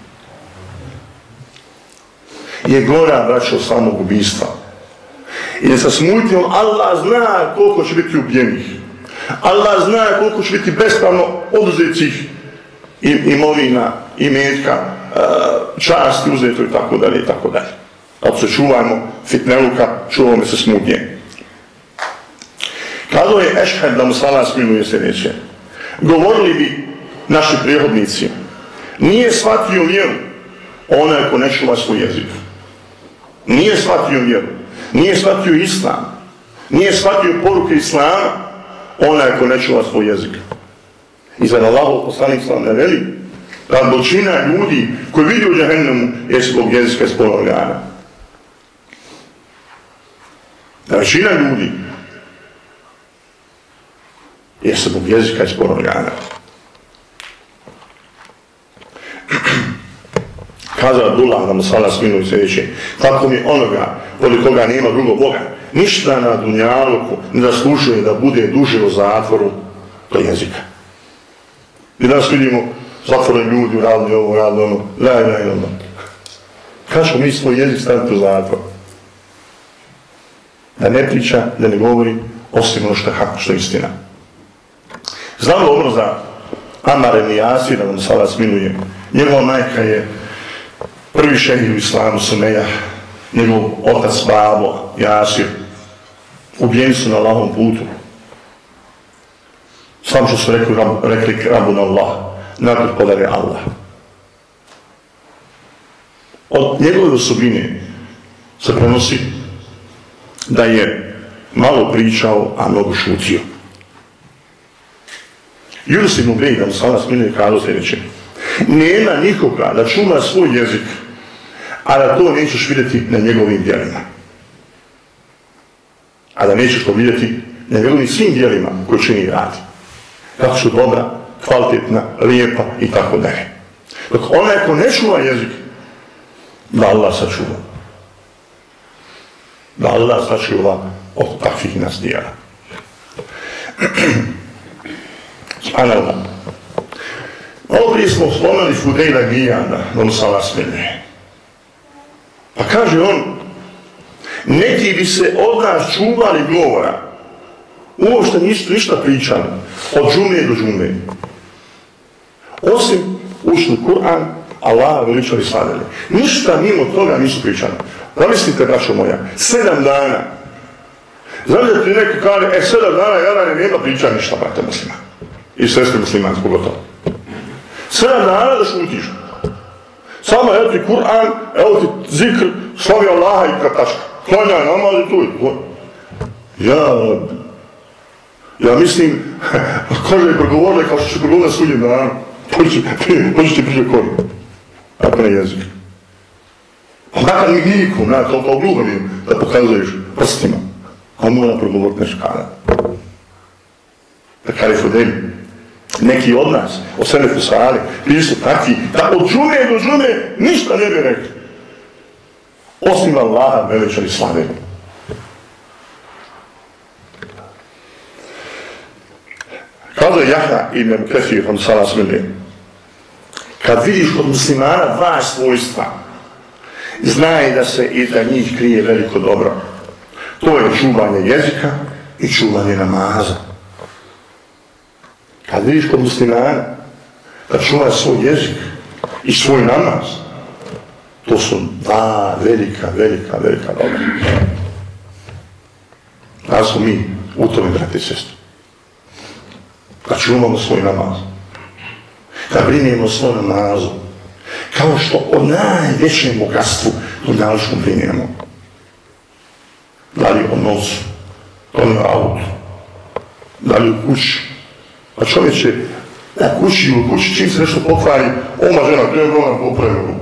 Je gora, braćo, od samog ubijstva. I sa smutnjom Allah zna koliko će biti ubijenih. Allah zna koliko će biti bespravno oduzetih imovina, imetka, časti uzeto i tako dalje i tako dalje. Ako se čuvajmo fitneluka, čuvamo se smutnje. Kazao je Ešhed da mu sala smiluje sljedeće. Govorili bi naši prijehodnici, nije shvatio vjeru onaj ko ne čuva svoj jezik. Nije shvatio vjeru, nije shvatio islam, nije shvatio poruke islama onaj ko ne čuva svoj jezik. I za Allahov poslanik sallam ne veli da većina ljudi koji vidi u džehennemu je zbog jezika i spolnog organa. Da većina ljudi je zbog jezika i spolnog organa. Kazao Abdullah da mu sala smiluje sljedeće, tako mi onoga pored koga nema drugog Boga, ništa na dunjaluku ne zaslužuje da bude duže u zatvoru do jezika. I danas vidimo zatvoreni ljudi, radili ovo, radili ono, laj. Kažemo mi svoj jezik staviti u zatvor. Da ne priča, da ne govori, osim ono što je istina. Znamo dobro za Amar ibn Jasir, da mu sala smiluje. Njegova majka je prvi šehid u islamu Sumeja, njegov otac babo Jasir, ubijeni su na Allahovom putu. Samo što su rekli Rabbun Allah, nakon podare Allah. Od njegove osobine se prenosi da je malo pričao, a mnogo šutio. Yunus ibn Ubejd da mu sala smiluje kazao sljedeće. Nema nikoga da čuva svoj jezik, a da to nećeš vidjeti na njegovim djelima. A da nećeš to vidjeti na njegovim svim djelima koje čini i radi. Kako su dobra, kvalitetna, lijepa i tako dalje. Dok onaj ko ne čuva jezik, da Allah sačuva. Da Allah sačuva od takvih nas djela. Subhanallah. Ovo prije smo spomenuli Fudejla Gijana, da mu sala smiluje. Pa kaže on, neki bi se od nas čuvali govora, uopšte ništa pričali, od džume do džume. Osim učili Kur'an, Allah veličali slavili. Ništa mimo toga nisu pričali. Zamislite, braćo moja, 7 dana. Znam da ti neko kaže, 7 dana jadane nema priča ništa, brate muslima. I sestri muslimanski pogotovo. 7 dana da šutiš. Samo evo ti Kur'an, evo ti zikr, slavi Allaha i krataška. Klanjaj namaz i tu. Ja mislim, kaže je progovorili kao što će progovorili sudnjem danu. Hoćeš ti pričati korijen. Ako ne jezik. A makar nikom, kao gluhovim, da pokazuješ prstima. A mora progovoriti nešto kada. Da kada je Fudejl. Neki od nas, od sebe Fusari, bili su takvi, da od džume do džume ništa ne bi rekli. Osim Allaha veličali slave. Kazao je Jahja ibn Kefir, on sala smiluje. Kad vidiš kod muslimana dva svojstva, Znaj da se i da njih krije veliko dobro. To je čuvanje jezika i čuvanje namaza. Kad vidiš kod muslimana da čuva svoj jezik i svoj namaz, to su dva velika dobra. Da smo mi u tome, brate i sestre. Da čuvamo svoj namaz. Da brinemo svoj namazu. Kao što o najvećem bogatstvu dunjalučkom brinemo. Da li o novcu, da li o autu, da li u kući. A čovječe, u kući čim se nešto pokvari, oma žena, treba nam popraviti.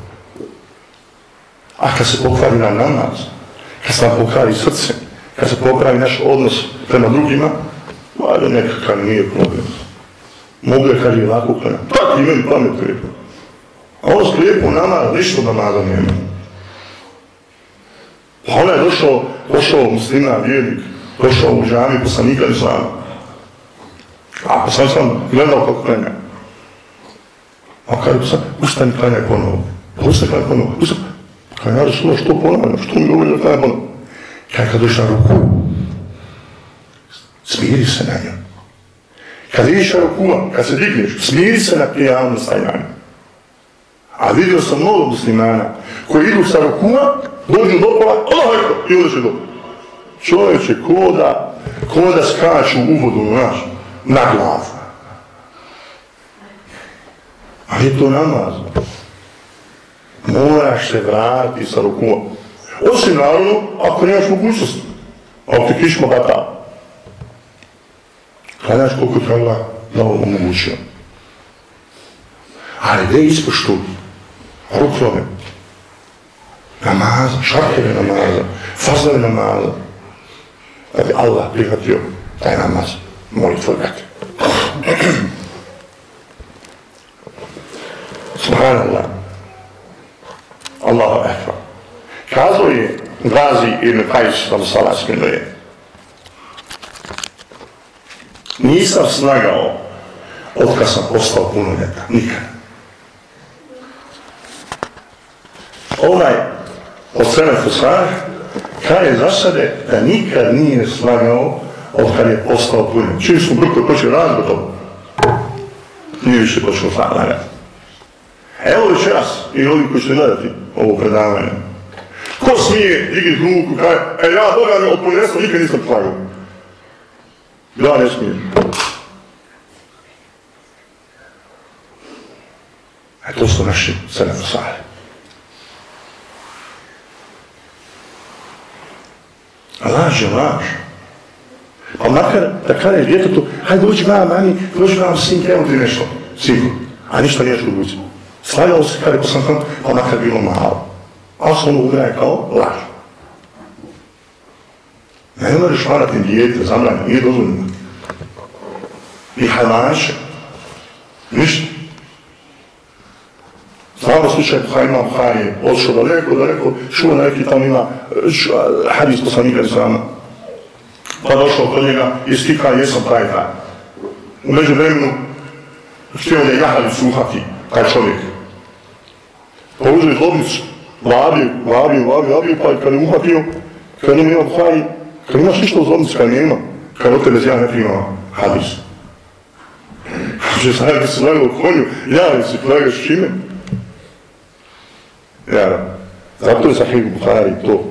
A kad se pokvari nam namaz, kad se nam pokvari srce, kad se popravi naš odnos prema drugima, valjda nekakav nije problem. Mogu je kaže ovako klanjati. Tak i meni pamet lijepo. A ono sklijepo namaz, ništa namaza nema. Pa ona je došao musliman, vjernik, došao u džamiju poslanika islama. A pa sam gledao kako klanja. A kada sam, ustani klanjaj ponovo. Pa ustani klanjaj ponovo. Kada ja Rasulullah što ponavljam, što mi govori da klanjaj ponovo. Kad dođeš na ruku, smiri se na njom. Kad vidiš na rukua, kad se digneš, smiri se na prijavno stajanje. A vidio sam mnogo muslimana koji idu sa rukua, dođu do pola, i onda će do. Čovječe, ko da skaču u vodu na glavu. A je to namaz. Moraš se vratiti sa rukua. Osim naravno, ako nemaš mogućnosti. Ako ti kišma bata. Klanjaš koliko ti Allah da ovo omogućio. Ali gdje ispoštuj rukove namaza, šartove namaza, fazove namaza, da bi Allah prihvatio taj namaz, moli tvoj brate. Subhanallah. Allahu ekber. Kazao je Gazi ibn Qajs, sallallahu alejhi, nisam snagao otkad sam postao punoljetan, nikad. Onaj od Selefu Salih kaže za sebe da nikad nije slagao otkad je postao punoljetan. Čim smo brko počeli razgotovo, nije više počeo slagati. Evo večeras i ovi koji će gledati ovo predavanje. Ko smije digiti ruku, kaže, ja Boga mi od punoljetstva nikad nisam slagao. Ja ne smijem. A to su naši Selefu Salih. Laž je laž. Pa makar da kaže djetetu, hajde dođi vam, mami, dođi vam, sin, evo ti nešto, sinu. A ništa nije što dođi. Slagao se kada je poslankan, pa makar bilo malo. A se ono ugraje kao laž. Ne možeš varati dijete, zabranjeno, nije dozvoljeno. Ni hajvanše. Ništa. Znamo slučaj Imam Buhari je odšao daleko, čuo da neki tamo ima hadis poslanika islama. Pa došao kod njega i stika, jesam taj. U međuvremenu htio da je jahalicu uhati taj čovjek. Pa uzeli zlobnicu, vabio, pa kada je uhvatio, kada nema Imam Buhari, kada imaš ništa u zlobnici, kada nema, kada od tebe ja ne primam hadis. Že sad se gledao u konju, javim si kolega s čime? Ja, zato je Sahih Buhari to.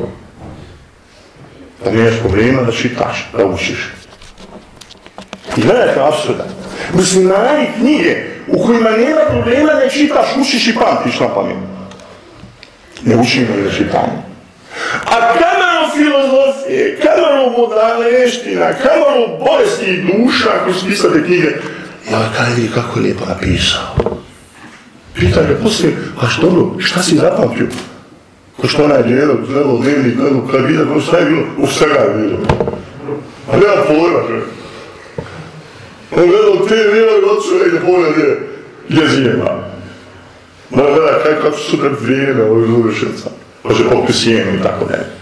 Da nemaš problema da čitaš, da učiš. I gledajte apsurda. Muslimani knjige u kojima nema problema da čitaš, učiš i pamtiš na pamet. Ne učimo da čitamo. A kamaro filozofije, kamaro modaleština, kamaro bolesti i duša koji su pisate knjige, ja kaj vidi kako je lijepo napisao. Pitan ga poslije, a što dobro, šta si zapamtio? Ko što onaj gledao dnevnik, gledao kad vidio, šta je bilo? U svega je bilo. A nema pojma, čovjek. On gledao te vjerovi odsuve i ne pojma gdje zjema. Mora gledati kako su sutra vrijeme ovih završenca. Pa će popis jenu i tako dalje.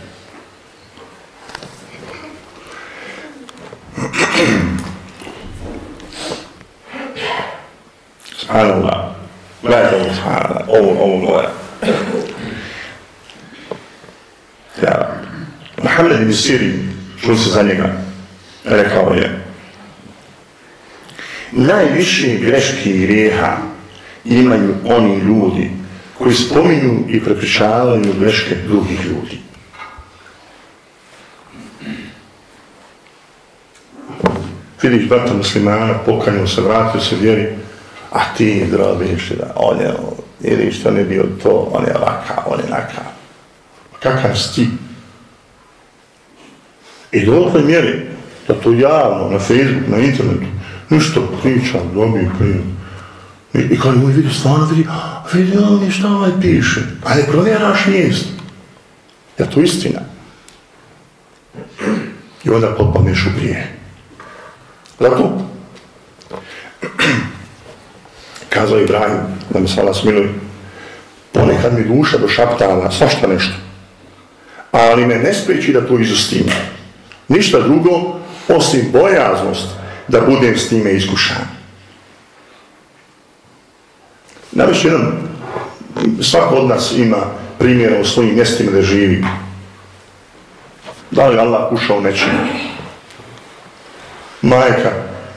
Subhanallah. Gledajte ovo, subhanallah, ovo mora. Muhammed ibn Sirin, čuli se za njega, rekao je: najviše greški i grijeha imaju oni ljudi koji spominju i prepričavaju greške drugih ljudi. Vidiš brata muslimana, pokajao se, vratio se vjeri, a ti drobiš da on je, vidiš što ne bio to, on je ovakav, on je nakav. Kakav si ti? I do ovoj mjeri, da to javno, na Facebook, na internetu, ništa pričam, dobiju krivo. I kada mu vidi, stvarno vidi ovdje šta ovaj piše, a ne provjeraš vijest. Je to istina? I onda potpadneš u grijeh. Zato, kazao Ibrahim, da me svala smiluje, ponekad mi duša došaptava svašta nešto, ali me ne spriječi da to izustim. Ništa drugo, osim bojaznost da budem s time iskušan. Navešću jedan, svako od nas ima primjera u svojim mjestima da živi. Da li Allah kušao nečim? Majka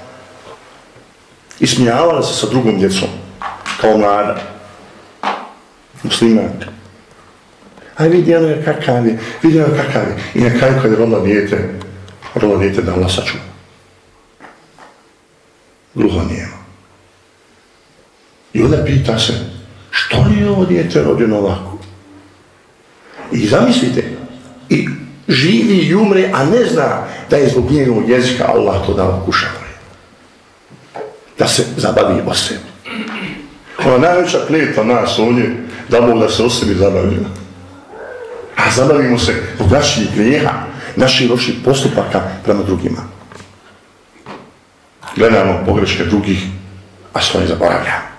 ismijavala se sa drugom djecom, kao mlada, muslimanka. Aj vidi ono je kakav je, vidi ono kakav je. I na kraju kad je rodila dijete da Allah sačuva. Gluho nijema. I onda pita se, što li je ovo dijete rođeno ovako? I zamislite, i živi i umre, a ne zna da je zbog njenog jezika Allah to dao kušavanje. Da se zabavi o sebi. Ona najveća kletva nas ovdje, da Bog da se o sebi zabavi. A zabavimo se zbog naših grijeha, naših loših postupaka prema drugima. Gledamo pogreške drugih, a svoje zaboravljamo.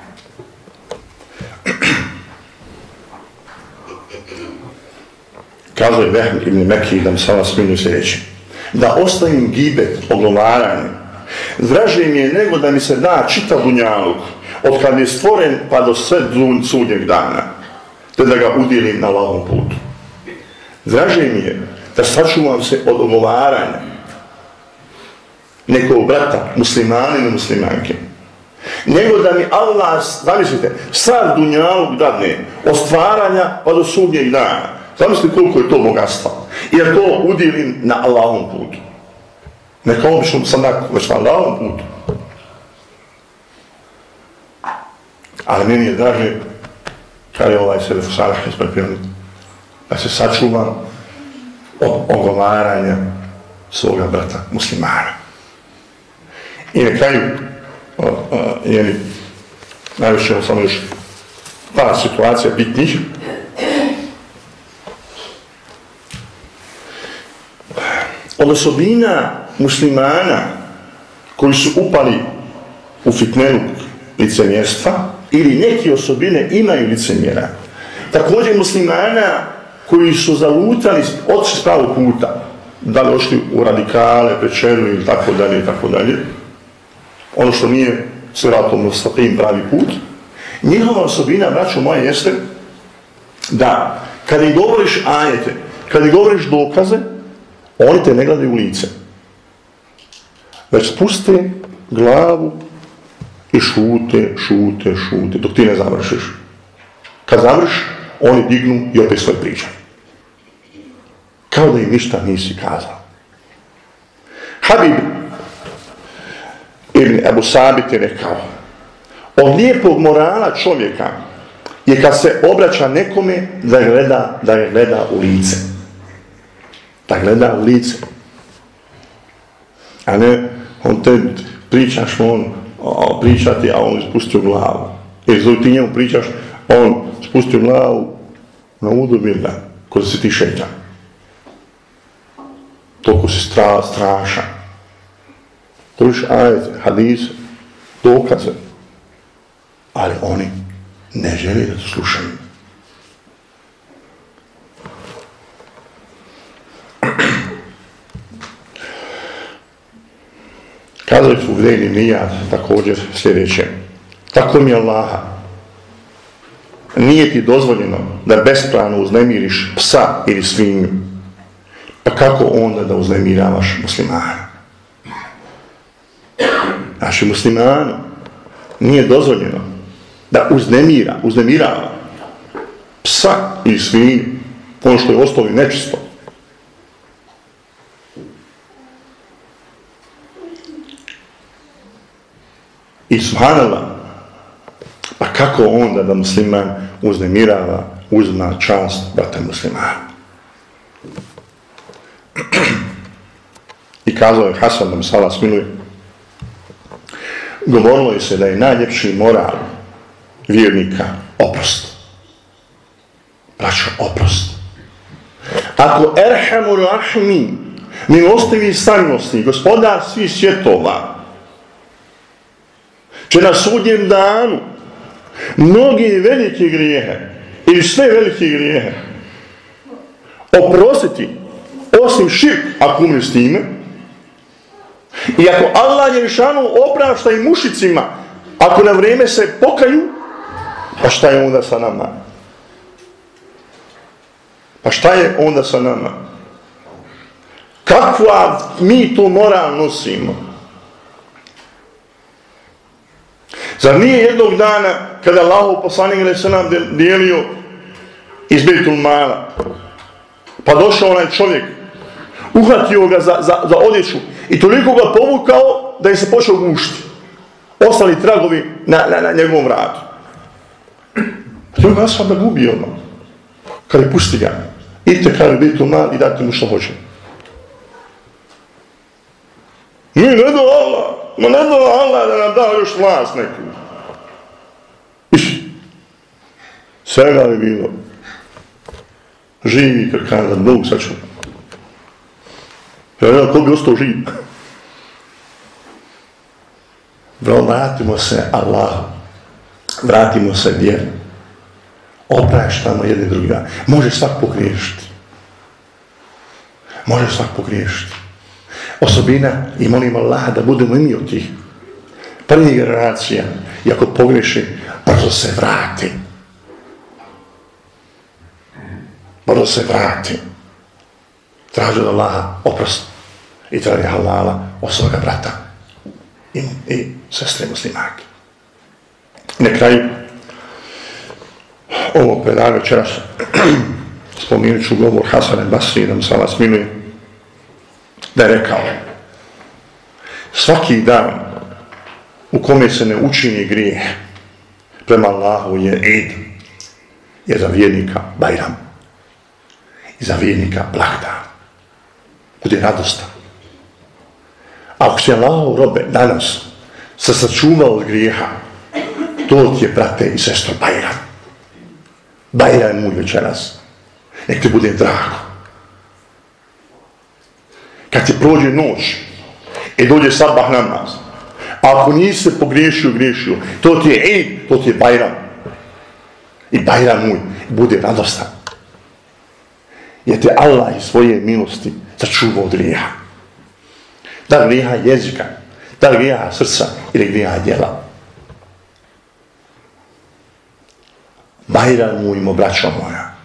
Kazao je Vehm ibn Meki, da mi sada smilju sljedeći: da ostavim gibet, ogovaranje, draže mi je nego da mi se da čitav dunjaluk, od kad je stvoren pa do sve sudnjeg dana, te da ga udjelim na Allahovom putu. Draže mi je da sačuvam se od ogovaranja nekog brata, muslimana ili muslimanke, nego da mi Allah, zamislite, sav dunjaluk dadne od stvaranja pa do sudnjeg dana. Zamislite koliko je to bogatstva. I da to udjelim na Allahovom putu. Neka obično sam već na Allahovom putu. Ali meni je draže, kada je ovaj Selef Salih isprepio, da se sačuvam od ogovaranja svoga brata muslimana. I na kraju, najviše samo još par situacija bitnih. Od osobina muslimana koji su upali u fitnelu licemjerstva ili neke osobine imaju licemjera. Također muslimana koji su zalutali, otišli s pravog puta, da li ošli u radikale, pečeru ili tako dalje i tako dalje. Ono što nije siratom mustaqim pravi put. Njihova osobina, braćo moje, jeste da kada im govoriš ajete, kada im govoriš dokaze, oni te ne gledaju u lice. Već spuste glavu i šute, dok ti ne završiš. Kad završiš, oni dignu i opet svoj pričaju. Kao da im ništa nisi kazao. Habib ibn Abu Sabit je rekao: od lijepog morala čovjeka je kad se obraća nekome da ga gleda u lice. Da gleda u lice. A ne, on te pričaš, on pričati, a on spustio glavu. Jer zbog ti njemu pričaš, on spustio glavu na udobilda, ko da si ti šeća. Toliko si strašan. Družiš ajete, hadise, dokaze. Ali oni ne žele da to slušaju. Kazali su Uvdejni Nijad također sljedeće: tako mi Allaha, nije ti dozvoljeno da bespravno uznemiriš psa ili svinju, Pa kako onda da uznemiravaš muslimana? Znači muslimanu nije dozvoljeno da uznemirava psa ili svinju, ono što je ostalo nečisto. I subhanallah, pa kako onda da musliman uznemirava, uzma čast brata muslimana? I kazao je Hasan da mu se Allah smiluje, govorilo je se da je najljepši moral vjernika oprost. Braćo, oprost. Ako Erhamur Rahim, milostivi i samilosni, gospodar svih svjetova, će na sudnjem danu mnogi velike grijehe ili sve velike grijehe oprostiti, osim širk ako umre s time, i ako Allah Jelešanu oprašta i mušicima ako na vrijeme se pokaju, pa šta je onda sa nama? Pa šta je onda sa nama? Kakva mi to moral nosimo? Zar nije jednog dana kada Allahov poslanik alejhiselam dijelio iz Bejtul Mala, pa došao onaj čovjek, uhvatio ga za odjeću i toliko ga povukao da je se počeo gušiti. Ostali tragovi na njegovom vratu. To je ashab da gubi ono. Kada pusti ga, idite kada Bejtul Mal i dajte mu što hoće. Ne do Allah, ne do Allah da nam da još vlast neku. Svega je bilo. Živi krkan da Bog sačuva. Ja ne ko bi ostao živ. Vratimo se Allahu. Vratimo se vjeru. Opraštamo jedni druga. Može svak pogriješiti. Može svak pogriješiti. Osobina, i molim Allah da budemo i mi od tih prvih generacija, i ako pogriješi, brzo se vrati. Brzo se vrati. Traži od Allaha oprost i traži halala od svoga brata i sestre muslimanke. Na kraju ovog predavanja večeras spomenut ću govor Hasana Basri, da mu se Allah smiluje, da je rekao: svaki dan u kome se ne učini grijeh prema Allahu je Eid, je za vjernika Bajram i za vjernika blagdan. Bude radostan. Ako se Allahu robe danas se sačuvao od grijeha, to ti je, brate i sestro, Bajram. Bajram moj večeras. Nek ti bude drago. Kad ti prođe noć i dođe sabah namaz, a ako nisi se pogriješio, to ti je Eid, to ti je Bajram. I Bajram moj bude radostan. Jer te Allah iz svoje milosti sačuvao od grijeha. Da grijeha jezika, da grijeha srca ili grijeha djela. Bajram moj, braćo moja.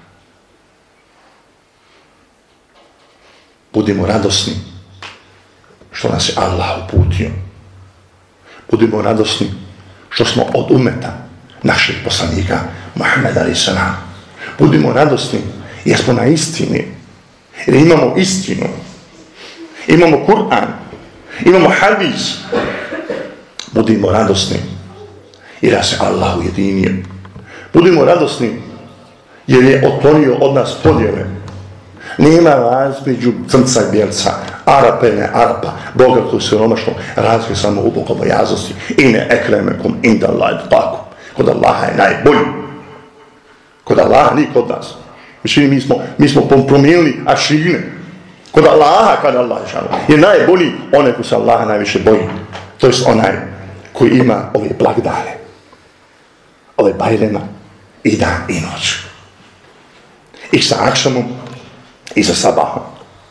Budimo radosni što nas je Allah uputio. Budimo radosni što smo od umeta naših poslanika Muhammeda a.s. Budimo radosni jer smo na istini. Jer imamo istinu. Imamo Kur'an. Imamo hadis. Budimo radosni jer nas je Allah ujedinio. Budimo radosni jer je otklonio od nas podjele. Nema razlike među crnca i bijelca, Arapa i ne Arapa, bogato i siromašno, razlike samo u bogobojaznosti. Ine ekremekum inda Allahi atqakum. Kod Allaha je najbolji. Kod Allaha, nije kod nas. Mi smo promijenili ašine. Kod Allaha, kada Allah je najbolji onaj ko se Allaha najviše boji. To je onaj koji ima ove blagdane, ove bajrema, i dan i noć. I sa akšamom, i sa sabahom.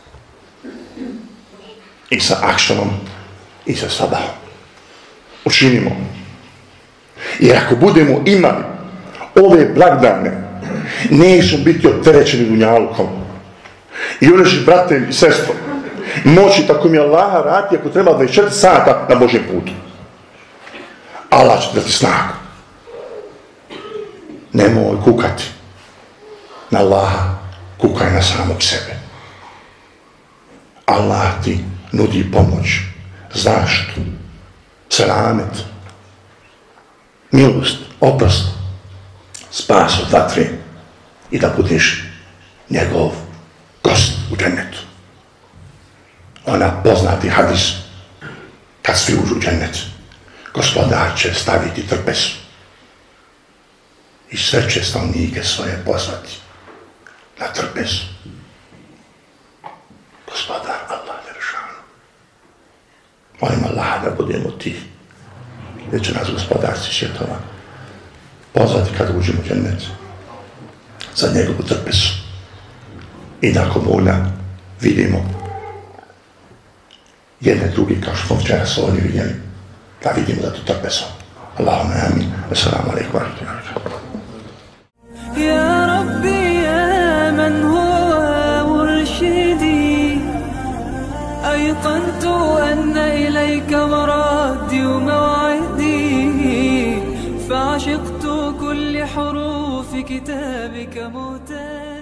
I sa akšamom, i sa sabahom. Učinimo. Jer ako budemo imali ove blagdane, nećemo biti opterećeni dunjalukom. I voliš, brate i sestro, moći tako mi Allaha rati ako treba 24 sata na Božjem putu. Allah će dati snagu. Nemoj kukati na Allaha, kukaj na samog sebe. Allah ti nudi pomoć, zaštitu, selamet, milost, oprost, spas od vatre i da budeš njegov gost u džennetu. Ona poznati hadis, kad svi uđu u džennet, Gospodar će staviti trpezu i sve će stanovnike svoje pozvati na trpezu. Gospodar Allah Đelešanu. Molim Allah da budemo ti, gdje će nas gospodarci svjetova pozvati kad uđemo u džennet za njegovu trpezu. I nakon volja vidimo jedne drugi, kao što smo včeras ovdje vidjeli, da vidimo da to trpezu. Allahumma amin. Assalamu alaikum wa rahmatullahi wa barakatuh. يا ربي يا من هو مرشدي أيقنت أن إليك مرادي وموعدي فعشقت كل حروف كتابك مهتدي